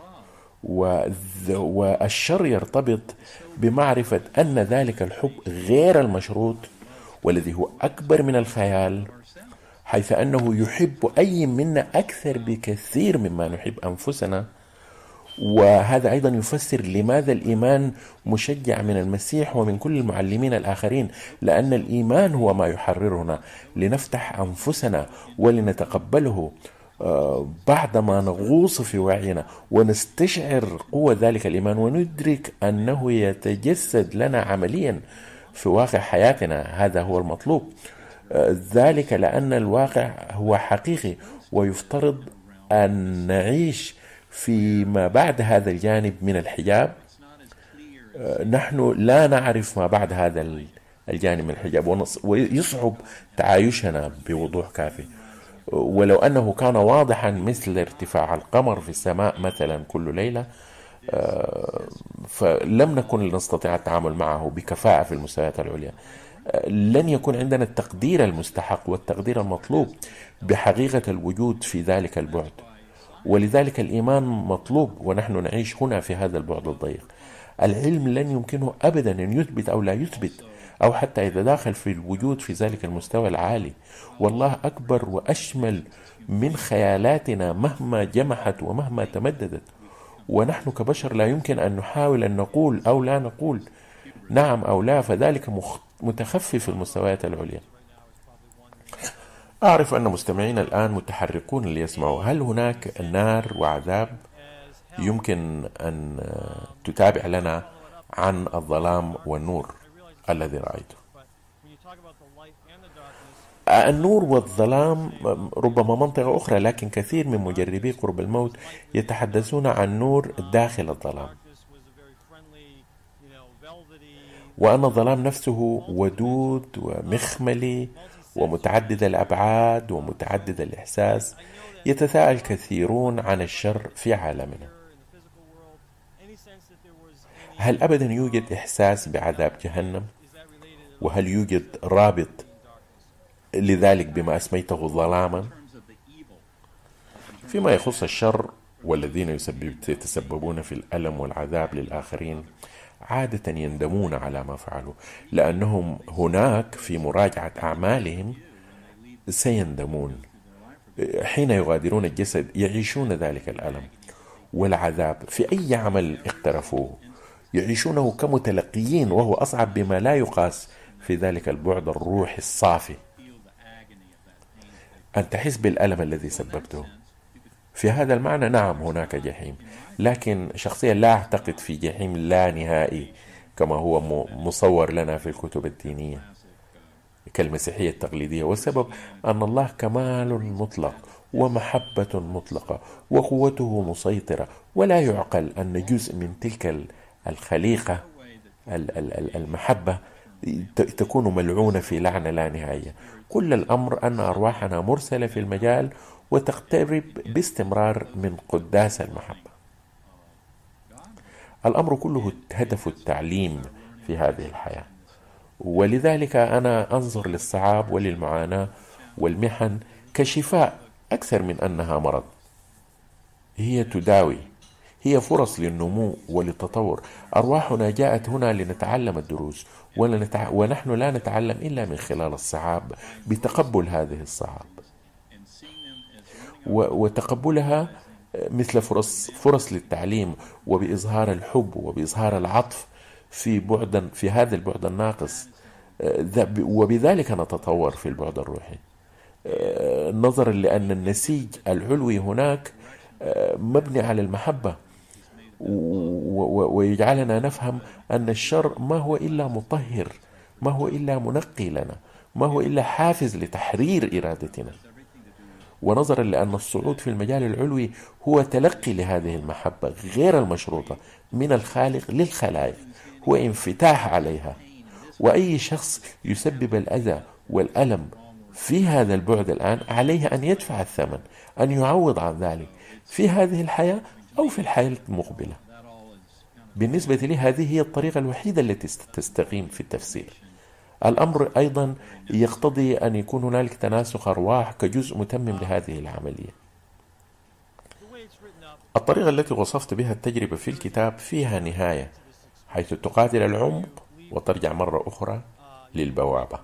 والشر يرتبط بمعرفة أن ذلك الحب غير المشروط، والذي هو أكبر من الخيال، حيث أنه يحب أي منا أكثر بكثير مما نحب أنفسنا. وهذا أيضا يفسر لماذا الإيمان مشجع من المسيح ومن كل المعلمين الآخرين، لأن الإيمان هو ما يحررنا لنفتح أنفسنا ولنتقبله بعدما نغوص في وعينا ونستشعر قوة ذلك الإيمان وندرك أنه يتجسد لنا عمليا في واقع حياتنا، هذا هو المطلوب. ذلك لأن الواقع هو حقيقي، ويفترض أن نعيش فيما بعد هذا الجانب من الحجاب. نحن لا نعرف ما بعد هذا الجانب من الحجاب، ويصعب تعايشنا بوضوح كافي. ولو أنه كان واضحا مثل ارتفاع القمر في السماء مثلا كل ليلة، فلم نكن نستطيع التعامل معه بكفاءة في المستويات العليا. لن يكون عندنا التقدير المستحق والتقدير المطلوب بحقيقة الوجود في ذلك البعد، ولذلك الإيمان مطلوب ونحن نعيش هنا في هذا البعد الضيق. العلم لن يمكنه أبدا أن يثبت أو لا يثبت، أو حتى إذا داخل في الوجود في ذلك المستوى العالي. والله أكبر وأشمل من خيالاتنا مهما جمحت ومهما تمددت، ونحن كبشر لا يمكن أن نحاول أن نقول أو لا نقول، نعم أو لا، فذلك متخفي في المستويات العليا. أعرف أن مستمعين الآن متحركون ليسمعوا. هل هناك نار وعذاب؟ يمكن أن تتابع لنا عن الظلام والنور الذي رأيته. النور والظلام ربما منطقة أخرى، لكن كثير من مجربي قرب الموت يتحدثون عن نور داخل الظلام، وأن الظلام نفسه ودود ومخملي ومتعدد الأبعاد ومتعدد الإحساس. يتساءل كثيرون عن الشر في عالمنا. هل أبدا يوجد إحساس بعذاب جهنم؟ وهل يوجد رابط لذلك بما أسميته ظلاما؟ فيما يخص الشر والذين يتسببون في الألم والعذاب للآخرين، عادة يندمون على ما فعلوا، لأنهم هناك في مراجعة أعمالهم سيندمون. حين يغادرون الجسد يعيشون ذلك الألم والعذاب في أي عمل اقترفوه، يعيشونه كمتلقيين، وهو أصعب بما لا يقاس في ذلك البعد الروحي الصافي، أن تحس بالألم الذي سببته. في هذا المعنى نعم هناك جحيم، لكن شخصيا لا أعتقد في جحيم لا نهائي كما هو مصور لنا في الكتب الدينية كالمسيحية التقليدية. والسبب أن الله كمال مطلق ومحبة مطلقة وقوته مسيطرة، ولا يعقل أن جزء من تلك الخليقة المحبة تكون ملعونة في لعنة لا نهائية. كل الأمر أن أرواحنا مرسلة في المجال وتقترب باستمرار من قداس المحبة. الأمر كله هدف التعليم في هذه الحياة، ولذلك أنا أنظر للصعاب وللمعاناة والمحن كشفاء أكثر من أنها مرض. هي تداوي، هي فرص للنمو وللتطور. أرواحنا جاءت هنا لنتعلم الدروس، ونتع... ونحن لا نتعلم إلا من خلال الصعاب، بتقبل هذه الصعاب و... وتقبلها مثل فرص فرص للتعليم، وبإظهار الحب وبإظهار العطف في بعد في هذا البعد الناقص، وبذلك نتطور في البعد الروحي، نظرا لأن النسيج العلوي هناك مبني على المحبة، ويجعلنا نفهم أن الشر ما هو إلا مطهر، ما هو إلا منقي لنا، ما هو إلا حافز لتحرير إرادتنا. ونظرا لأن الصعود في المجال العلوي هو تلقي لهذه المحبة غير المشروطة من الخالق للخلائق، هو انفتاح عليها. وأي شخص يسبب الأذى والألم في هذا البعد الآن عليه أن يدفع الثمن، أن يعوض عن ذلك في هذه الحياة أو في الحياة المقبلة. بالنسبة لي هذه هي الطريقة الوحيدة التي تستقيم في التفسير. الأمر أيضا يقتضي أن يكون هنالك تناسخ أرواح كجزء متمم لهذه العملية. الطريقة التي وصفت بها التجربة في الكتاب فيها نهاية، حيث تقاتل العمق وترجع مرة أخرى للبوابة.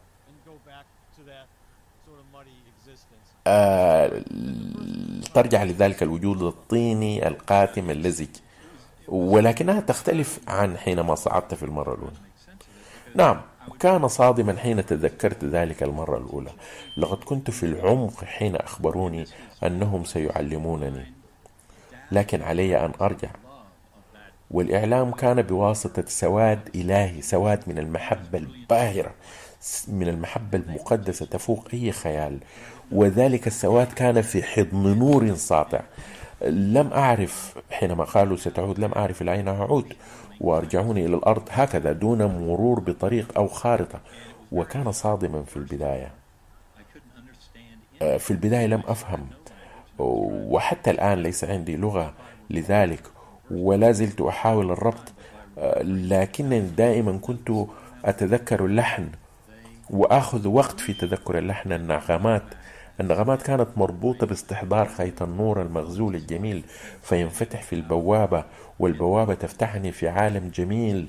آه ترجع لذلك الوجود الطيني القاتم اللزج، ولكنها تختلف عن حينما صعدت في المرة الأولى. نعم، كان صادما حين تذكرت ذلك المرة الأولى. لقد كنت في العمق حين أخبروني أنهم سيعلمونني، لكن علي أن أرجع. والإعلام كان بواسطة سواد إلهي، سواد من المحبة الباهرة، من المحبة المقدسة تفوق أي خيال. وذلك السواد كان في حضن نور ساطع. لم أعرف حينما قالوا ستعود، لم أعرف الأين أعود، وأرجعوني إلى الأرض هكذا دون مرور بطريق أو خارطة. وكان صادما في البداية. في البداية لم أفهم، وحتى الآن ليس عندي لغة لذلك، ولا زلت أحاول الربط. لكنني دائما كنت أتذكر اللحن وأخذ وقت في تذكر اللحن. النغمات النغمات كانت مربوطة باستحضار خيط النور المغزول الجميل فينفتح في البوابة، والبوابة تفتحني في عالم جميل،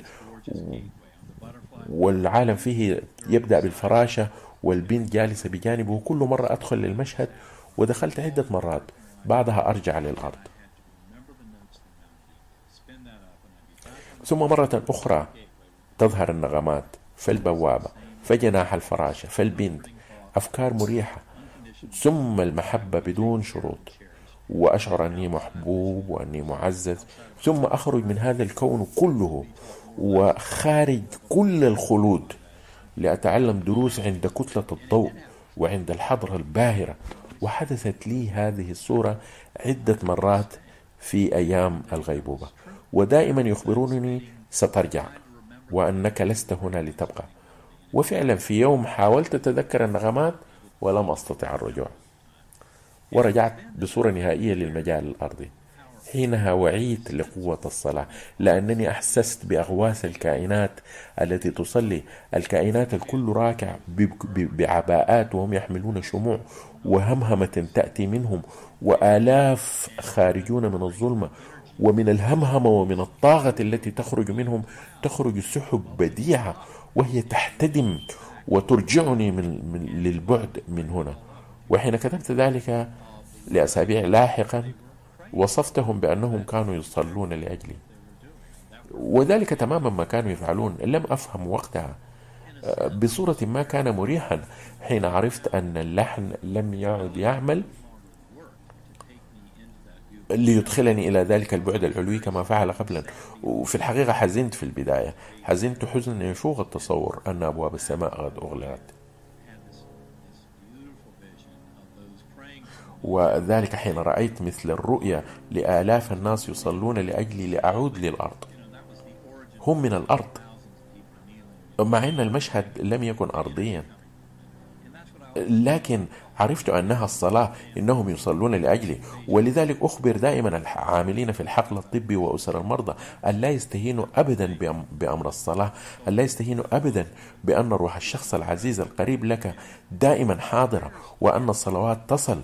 والعالم فيه يبدأ بالفراشة والبنت جالسة بجانبه. وكل مرة أدخل للمشهد، ودخلت عدة مرات، بعدها أرجع للأرض. ثم مرة أخرى تظهر النغمات، فالبوابة، فجناح الفراشة، فالبنت، أفكار مريحة، ثم المحبة بدون شروط، وأشعر أني محبوب وأني معزز. ثم أخرج من هذا الكون كله وخارج كل الخلود لأتعلم دروس عند كتلة الضوء وعند الحضرة الباهرة. وحدثت لي هذه الصورة عدة مرات في أيام الغيبوبة، ودائما يخبرونني سترجع وأنك لست هنا لتبقى. وفعلا في يوم حاولت أتذكر النغمات ولم أستطع الرجوع، ورجعت بصورة نهائية للمجال الأرضي. حينها وعيت لقوة الصلاة، لأنني أحسست بأغواس الكائنات التي تصلي، الكائنات الكل راكع بعباءات وهم يحملون شموع، وهمهمة تأتي منهم، وآلاف خارجون من الظلمة. ومن الهمهمة ومن الطاغة التي تخرج منهم تخرج سحب بديعة، وهي تحتدم وترجعني من, من للبعد من هنا. وحين كتبت ذلك لأسابيع لاحقا وصفتهم بأنهم كانوا يصلون لأجلي، وذلك تماما ما كانوا يفعلون. لم أفهم وقتها، بصورة ما كان مريحا حين عرفت أن اللحن لم يعد يعمل ليدخلني إلى ذلك البعد العلوي كما فعل قبلا. وفي الحقيقة حزنت في البداية، حزنت حزن يفوق التصور أن أبواب السماء قد أغلقت، وذلك حين رأيت مثل الرؤيا لآلاف الناس يصلون لأجلي لأعود للأرض. هم من الأرض، مع أن المشهد لم يكن أرضيا، لكن عرفت أنها الصلاة، إنهم يصلون لأجلي. ولذلك أخبر دائما العاملين في الحقل الطبي وأسر المرضى أن لا يستهينوا أبدا بأمر الصلاة، أن لا يستهينوا أبدا بأن روح الشخص العزيز القريب لك دائما حاضرة، وأن الصلوات تصل.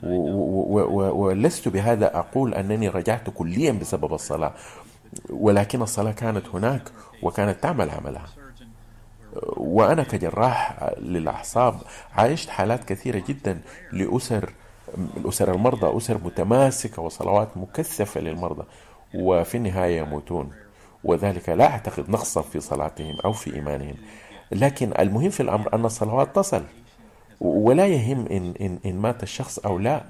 ولست بهذا أقول أنني رجعت كليا بسبب الصلاة، ولكن الصلاة كانت هناك وكانت تعمل عملها. وأنا كجراح للأعصاب عايشت حالات كثيرة جدا لأسر الأسر المرضى، أسر متماسكة وصلوات مكثفة للمرضى، وفي النهاية يموتون، وذلك لا أعتقد نقصا في صلاتهم أو في إيمانهم. لكن المهم في الأمر أن الصلوات تصل، ولا يهم إن, إن, إن مات الشخص أو لا.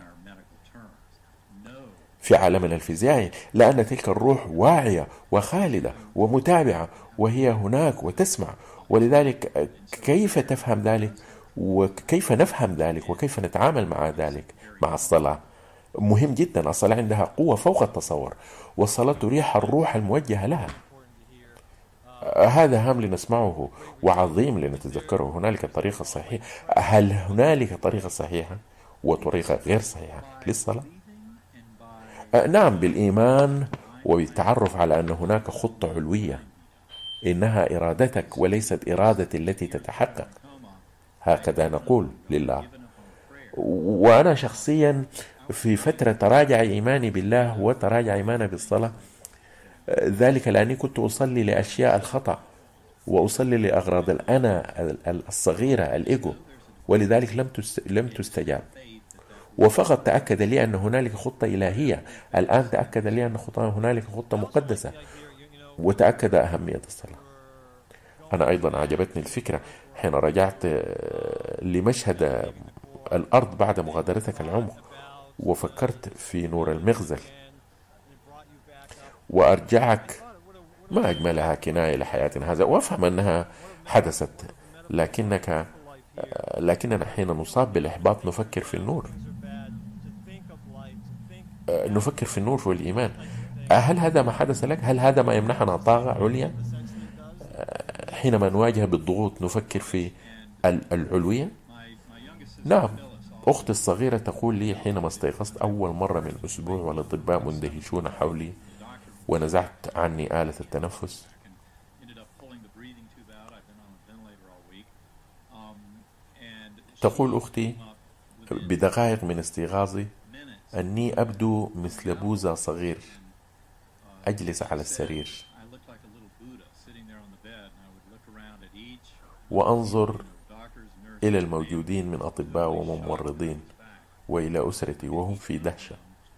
في عالمنا الفيزيائي، لأن تلك الروح واعية وخالدة ومتابعة، وهي هناك وتسمع. ولذلك كيف تفهم ذلك، وكيف نفهم ذلك، وكيف نتعامل مع ذلك مع الصلاة مهم جدا. الصلاة عندها قوة فوق التصور، والصلاة تريح الروح الموجهة لها. هذا هام لنسمعه وعظيم لنتذكره. هنالك طريقة صحيحة. هل هنالك طريقة صحيحة وطريقة غير صحيحة للصلاة؟ نعم، بالإيمان وبالتعرف على أن هناك خطة علوية، إنها إرادتك وليست إرادة التي تتحقق، هكذا نقول لله. وأنا شخصيا في فترة تراجع إيماني بالله وتراجع إيماني بالصلاة، ذلك لأني كنت أصلي لأشياء الخطأ، وأصلي لأغراض الأنا الصغيرة الإيجو، ولذلك لم لم تستجاب. وفقط تأكد لي أن هنالك خطة إلهية. الآن تأكد لي أن هنالك خطة مقدسة، وتأكد أهمية الصلاة. أنا أيضا أعجبتني الفكرة حين رجعت لمشهد الأرض بعد مغادرتك العمق، وفكرت في نور المغزل وأرجعك، ما أجملها كناية لحياتنا هذا، وأفهم أنها حدثت، لكنك لكننا حين نصاب بالإحباط نفكر في النور، نفكر في النور والإيمان. هل هذا ما حدث لك؟ هل هذا ما يمنحنا طاقة عليا؟ حينما نواجه بالضغوط نفكر في العلوية. نعم، أختي الصغيرة تقول لي حينما استيقظت أول مرة من أسبوع والأطباء مندهشون حولي ونزعت عني آلة التنفس، تقول أختي بدقائق من استيقاظي أني أبدو مثل بوذا صغير أجلس على السرير وأنظر إلى الموجودين من أطباء وممرضين وإلى أسرتي وهم في دهشة،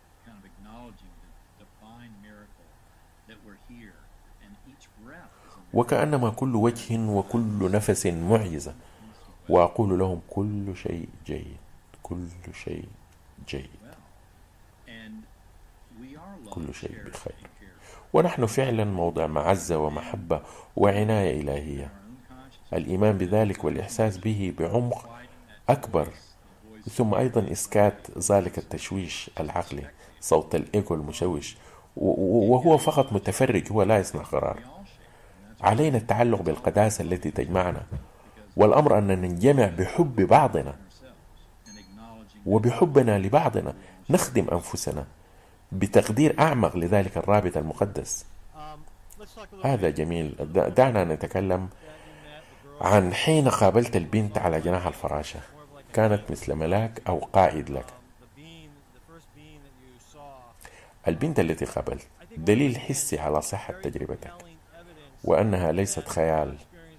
وكأنما كل وجه وكل نفس معجزة، وأقول لهم كل شيء جيد، كل شيء جيد، كل شيء بخير. ونحن فعلا موضع معزة ومحبة وعناية إلهية. الإيمان بذلك والإحساس به بعمق أكبر، ثم أيضا إسكات ذلك التشويش العقلي، صوت الإيجو المشوش، وهو فقط متفرج، هو لا يصنع قرار. علينا التعلق بالقداسة التي تجمعنا، والأمر أن ننجمع بحب بعضنا، وبحبنا لبعضنا نخدم أنفسنا بتقدير أعمق لذلك الرابط المقدس. هذا جميل. دعنا نتكلم عن حين قابلت البنت على جناح الفراشة، كانت مثل ملاك أو قائد لك. البنت التي قابلت دليل حسي على صحة تجربتك وأنها ليست خيال،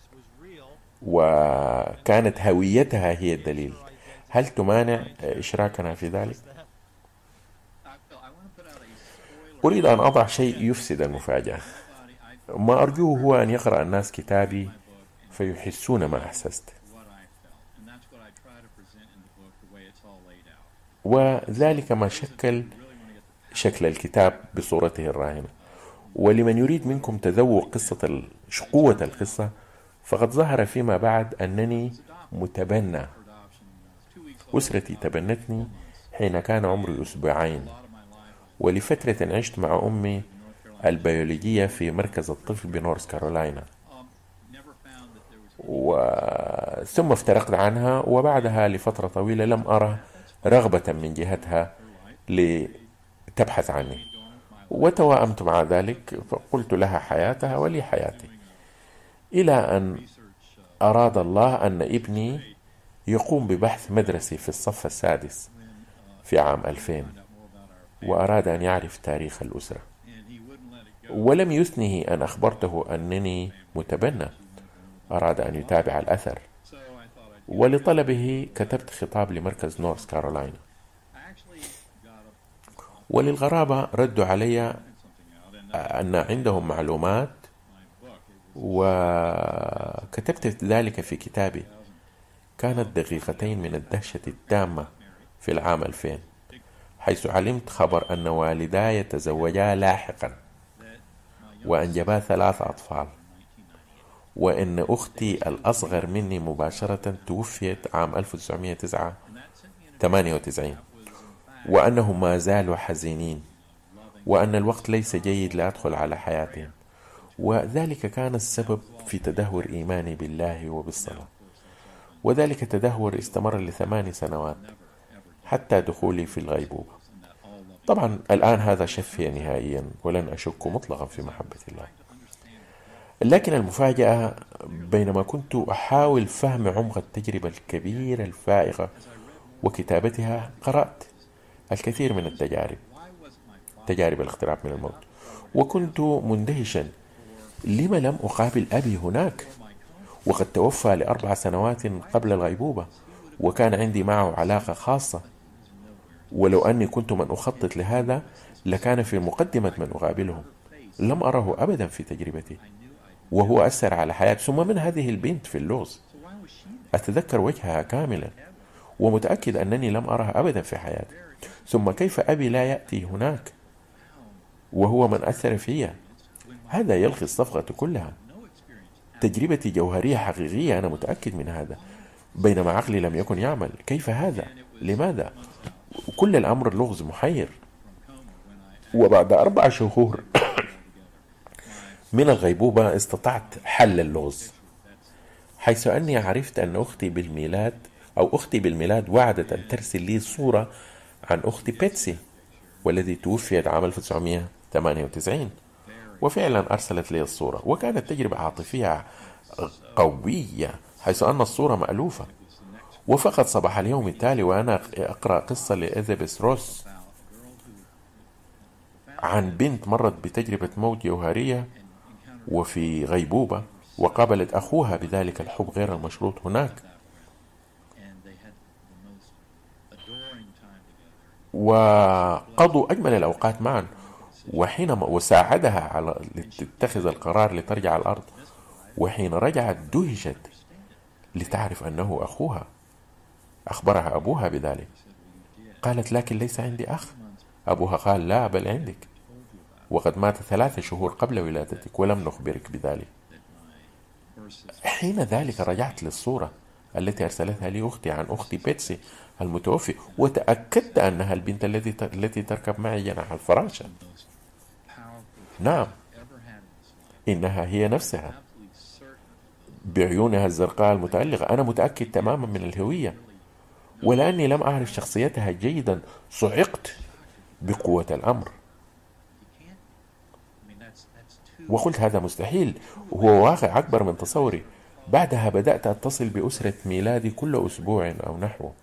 وكانت هويتها هي الدليل. هل تمانع إشراكنا في ذلك؟ أريد أن أضع شيء يفسد المفاجأة. ما أرجوه هو أن يقرأ الناس كتابي فيحسون ما أحسست، وذلك ما شكل شكل الكتاب بصورته الراهنة. ولمن يريد منكم تذوق قصة قوة القصة، فقد ظهر فيما بعد أنني متبنى. أسرتي تبنتني حين كان عمري أسبوعين، ولفترة عشت مع أمي البيولوجية في مركز الطفل بنورث كارولاينا، و... ثم افترقت عنها، وبعدها لفترة طويلة لم أرى رغبة من جهتها لتبحث عني، وتوائمت مع ذلك، فقلت لها حياتها ولي حياتي، إلى أن أراد الله أن ابني يقوم ببحث مدرسي في الصف السادس في عام ألفين، وأراد أن يعرف تاريخ الأسرة، ولم يثنه أن أخبرته أنني متبنى، أراد أن يتابع الأثر، ولطلبه كتبت خطاب لمركز نورث كارولاينا. وللغرابة ردوا علي أن عندهم معلومات، وكتبت ذلك في كتابي. كانت دقيقتين من الدهشة التامة في العام ألفين، حيث علمت خبر أن والداي تزوجا لاحقا وأنجبا ثلاث أطفال، وأن أختي الأصغر مني مباشرة توفيت عام ألف وتسعمائة وثمانية وتسعين، وأنهم ما زالوا حزينين، وأن الوقت ليس جيد لأدخل على حياتهم. وذلك كان السبب في تدهور إيماني بالله وبالصلاة، وذلك تدهور استمر لثمان سنوات حتى دخولي في الغيبوبة. طبعا الآن هذا شفي نهائيا، ولن أشك مطلقا في محبة الله. لكن المفاجأة، بينما كنت أحاول فهم عمق التجربة الكبيرة الفائقة وكتابتها، قرأت الكثير من التجارب، تجارب الاقتراب من الموت، وكنت مندهشا. لما لم أقابل أبي هناك وقد توفى لأربع سنوات قبل الغيبوبة، وكان عندي معه علاقة خاصة؟ ولو أني كنت من أخطط لهذا لكان في مقدمة من أقابلهم. لم أره أبدا في تجربتي. وهو أثر على حياتي. ثم من هذه البنت في اللغز؟ أتذكر وجهها كاملا ومتأكد أنني لم أرها أبدا في حياتي. ثم كيف أبي لا يأتي هناك وهو من أثر فيها؟ هذا يلغي الصفقة كلها. تجربتي جوهرية حقيقية، أنا متأكد من هذا، بينما عقلي لم يكن يعمل. كيف هذا؟ لماذا؟ كل الأمر لغز محير. وبعد أربع شهور من الغيبوبة استطعت حل اللغز، حيث أني عرفت أن أختي بالميلاد أو أختي بالميلاد وعدت أن ترسل لي صورة عن أختي بيتسي والتي توفيت عام ألف وتسعمائة وثمانية وتسعين. وفعلا أرسلت لي الصورة، وكانت تجربة عاطفية قوية حيث أن الصورة مألوفة. وفقط صباح اليوم التالي وأنا أقرأ قصة لإليزابيث روس عن بنت مرت بتجربة موت جوهرية وفي غيبوبة، وقابلت أخوها بذلك الحب غير المشروط هناك، وقضوا أجمل الأوقات معا. وحينما وساعدها على تتخذ القرار لترجع على الأرض، وحين رجعت دهشت لتعرف أنه أخوها. أخبرها أبوها بذلك. قالت: لكن ليس عندي أخ. أبوها قال: لا، بل عندك، وقد مات ثلاثة شهور قبل ولادتك ولم نخبرك بذلك. حين ذلك رجعت للصورة التي أرسلتها لي أختي عن أختي بيتسي المتوفي، وتأكدت أنها البنت التي التي تركب معي جناح الفراشة. نعم، إنها هي نفسها بعيونها الزرقاء المتألقة. أنا متأكد تماما من الهوية، ولأني لم أعرف شخصيتها جيدا صعقت بقوة الأمر وقلت: هذا مستحيل، وهو واقع أكبر من تصوري. بعدها بدأت أتصل بأسرة ميلادي كل أسبوع أو نحوه،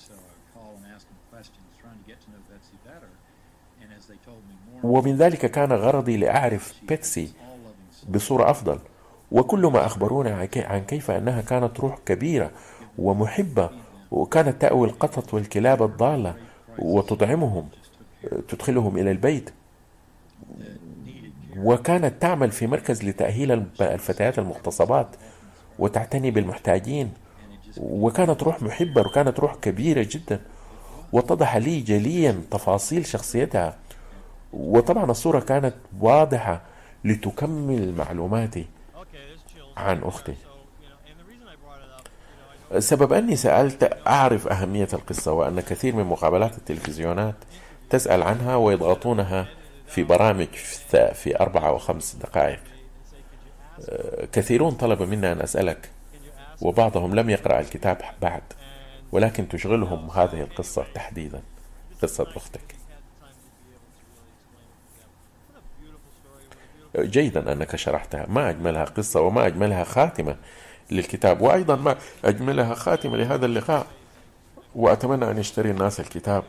ومن ذلك كان غرضي لأعرف بيتسي بصورة أفضل. وكل ما أخبرونا عن كيف أنها كانت روح كبيرة ومحبة، وكانت تأوي القطط والكلاب الضالة وتطعمهم، تدخلهم إلى البيت، وكانت تعمل في مركز لتأهيل الفتيات المغتصبات وتعتني بالمحتاجين، وكانت روح محبة وكانت روح كبيرة جدا. واتضح لي جليا تفاصيل شخصيتها، وطبعا الصورة كانت واضحة لتكمل معلوماتي عن أختي. سبب أني سألت أعرف أهمية القصة، وأن كثير من مقابلات التلفزيونات تسأل عنها ويضغطونها في برامج في أربعة وخمس دقائق. كثيرون طلبوا منا أن أسألك، وبعضهم لم يقرأ الكتاب بعد، ولكن تشغلهم هذه القصة تحديدا، قصة أختك. جيدا أنك شرحتها. ما أجملها قصة وما أجملها خاتمة للكتاب، وأيضا ما أجملها خاتمة لهذا اللقاء. وأتمنى أن يشتري الناس الكتاب،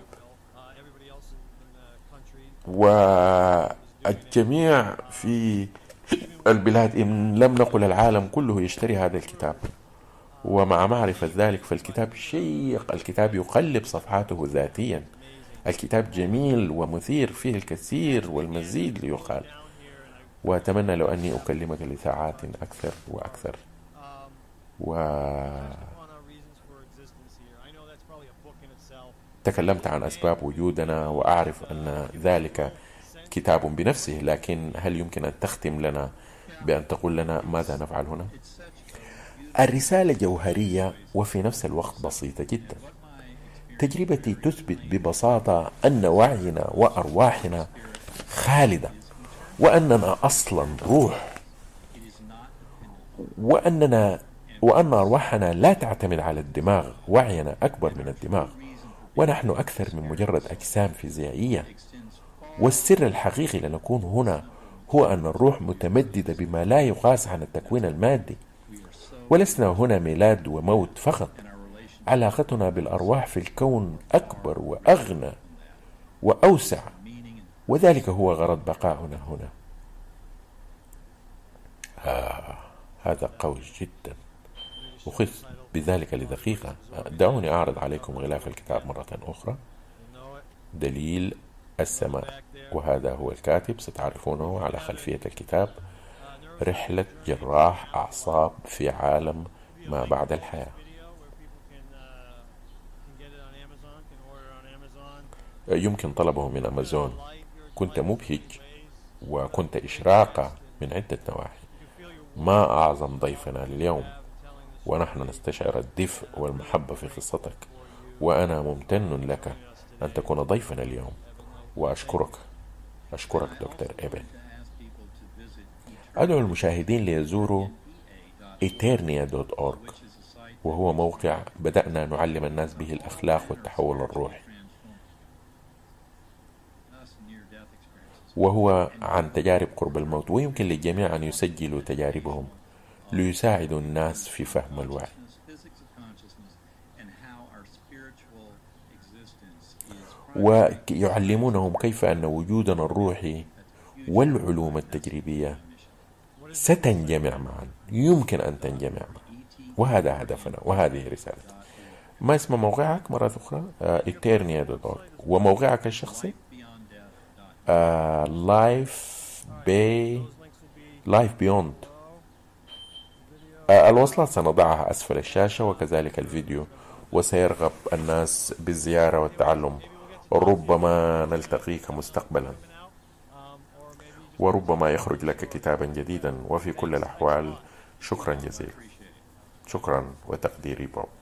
والجميع في البلاد، إن لم نقل العالم كله، يشتري هذا الكتاب. ومع معرفة ذلك فالكتاب شيق، الكتاب يقلب صفحاته ذاتيا، الكتاب جميل ومثير، فيه الكثير والمزيد ليقال. وأتمنى لو أني أكلمك لساعات أكثر وأكثر. وتكلمت عن أسباب وجودنا، وأعرف أن ذلك كتاب بنفسه، لكن هل يمكن أن تختم لنا بأن تقول لنا ماذا نفعل هنا؟ الرسالة جوهرية وفي نفس الوقت بسيطة جدا. تجربتي تثبت ببساطة أن وعينا وأرواحنا خالدة، وأننا أصلا روح، وأننا وأن أرواحنا لا تعتمد على الدماغ. وعينا أكبر من الدماغ، ونحن أكثر من مجرد أجسام فيزيائية. والسر الحقيقي لنكون هنا هو أن الروح متمددة بما لا يقاس عن التكوين المادي، ولسنا هنا ميلاد وموت فقط. علاقتنا بالأرواح في الكون أكبر وأغنى وأوسع، وذلك هو غرض بقاؤنا هنا. آه هذا قوي جدا. أخذ بذلك لدقيقة. دعوني أعرض عليكم غلاف الكتاب مرة أخرى. دليل السماء، وهذا هو الكاتب، ستعرفونه على خلفية الكتاب. رحلة جراح أعصاب في عالم ما بعد الحياة. يمكن طلبه من أمازون. كنت مبهج وكنت إشراقة من عدة نواحي. ما أعظم ضيفنا لليوم، ونحن نستشعر الدفء والمحبة في قصتك، وأنا ممتن لك أن تكون ضيفنا اليوم، وأشكرك أشكرك دكتور إيبن. أدعو المشاهدين ليزوروا إيترنيا دوت أورج، وهو موقع بدأنا نعلم الناس به الأخلاق والتحول الروحي، وهو عن تجارب قرب الموت، ويمكن للجميع أن يسجلوا تجاربهم ليساعدوا الناس في فهم الوعي، ويعلمونهم كيف أن وجودنا الروحي والعلوم التجريبية ستنجمع معا، يمكن أن تنجمع معا، وهذا هدفنا وهذه رسالتنا. ما اسم موقعك مرة أخرى؟ إيترنيا دوت أورج. وموقعك الشخصي لايف باي لايف بيوند. الوصلات سنضعها أسفل الشاشة، وكذلك الفيديو، وسيرغب الناس بالزيارة والتعلم. ربما نلتقيك مستقبلا، وربما يخرج لك كتابا جديدا. وفي كل الأحوال شكرا جزيلا. شكرا وتقديري بوب.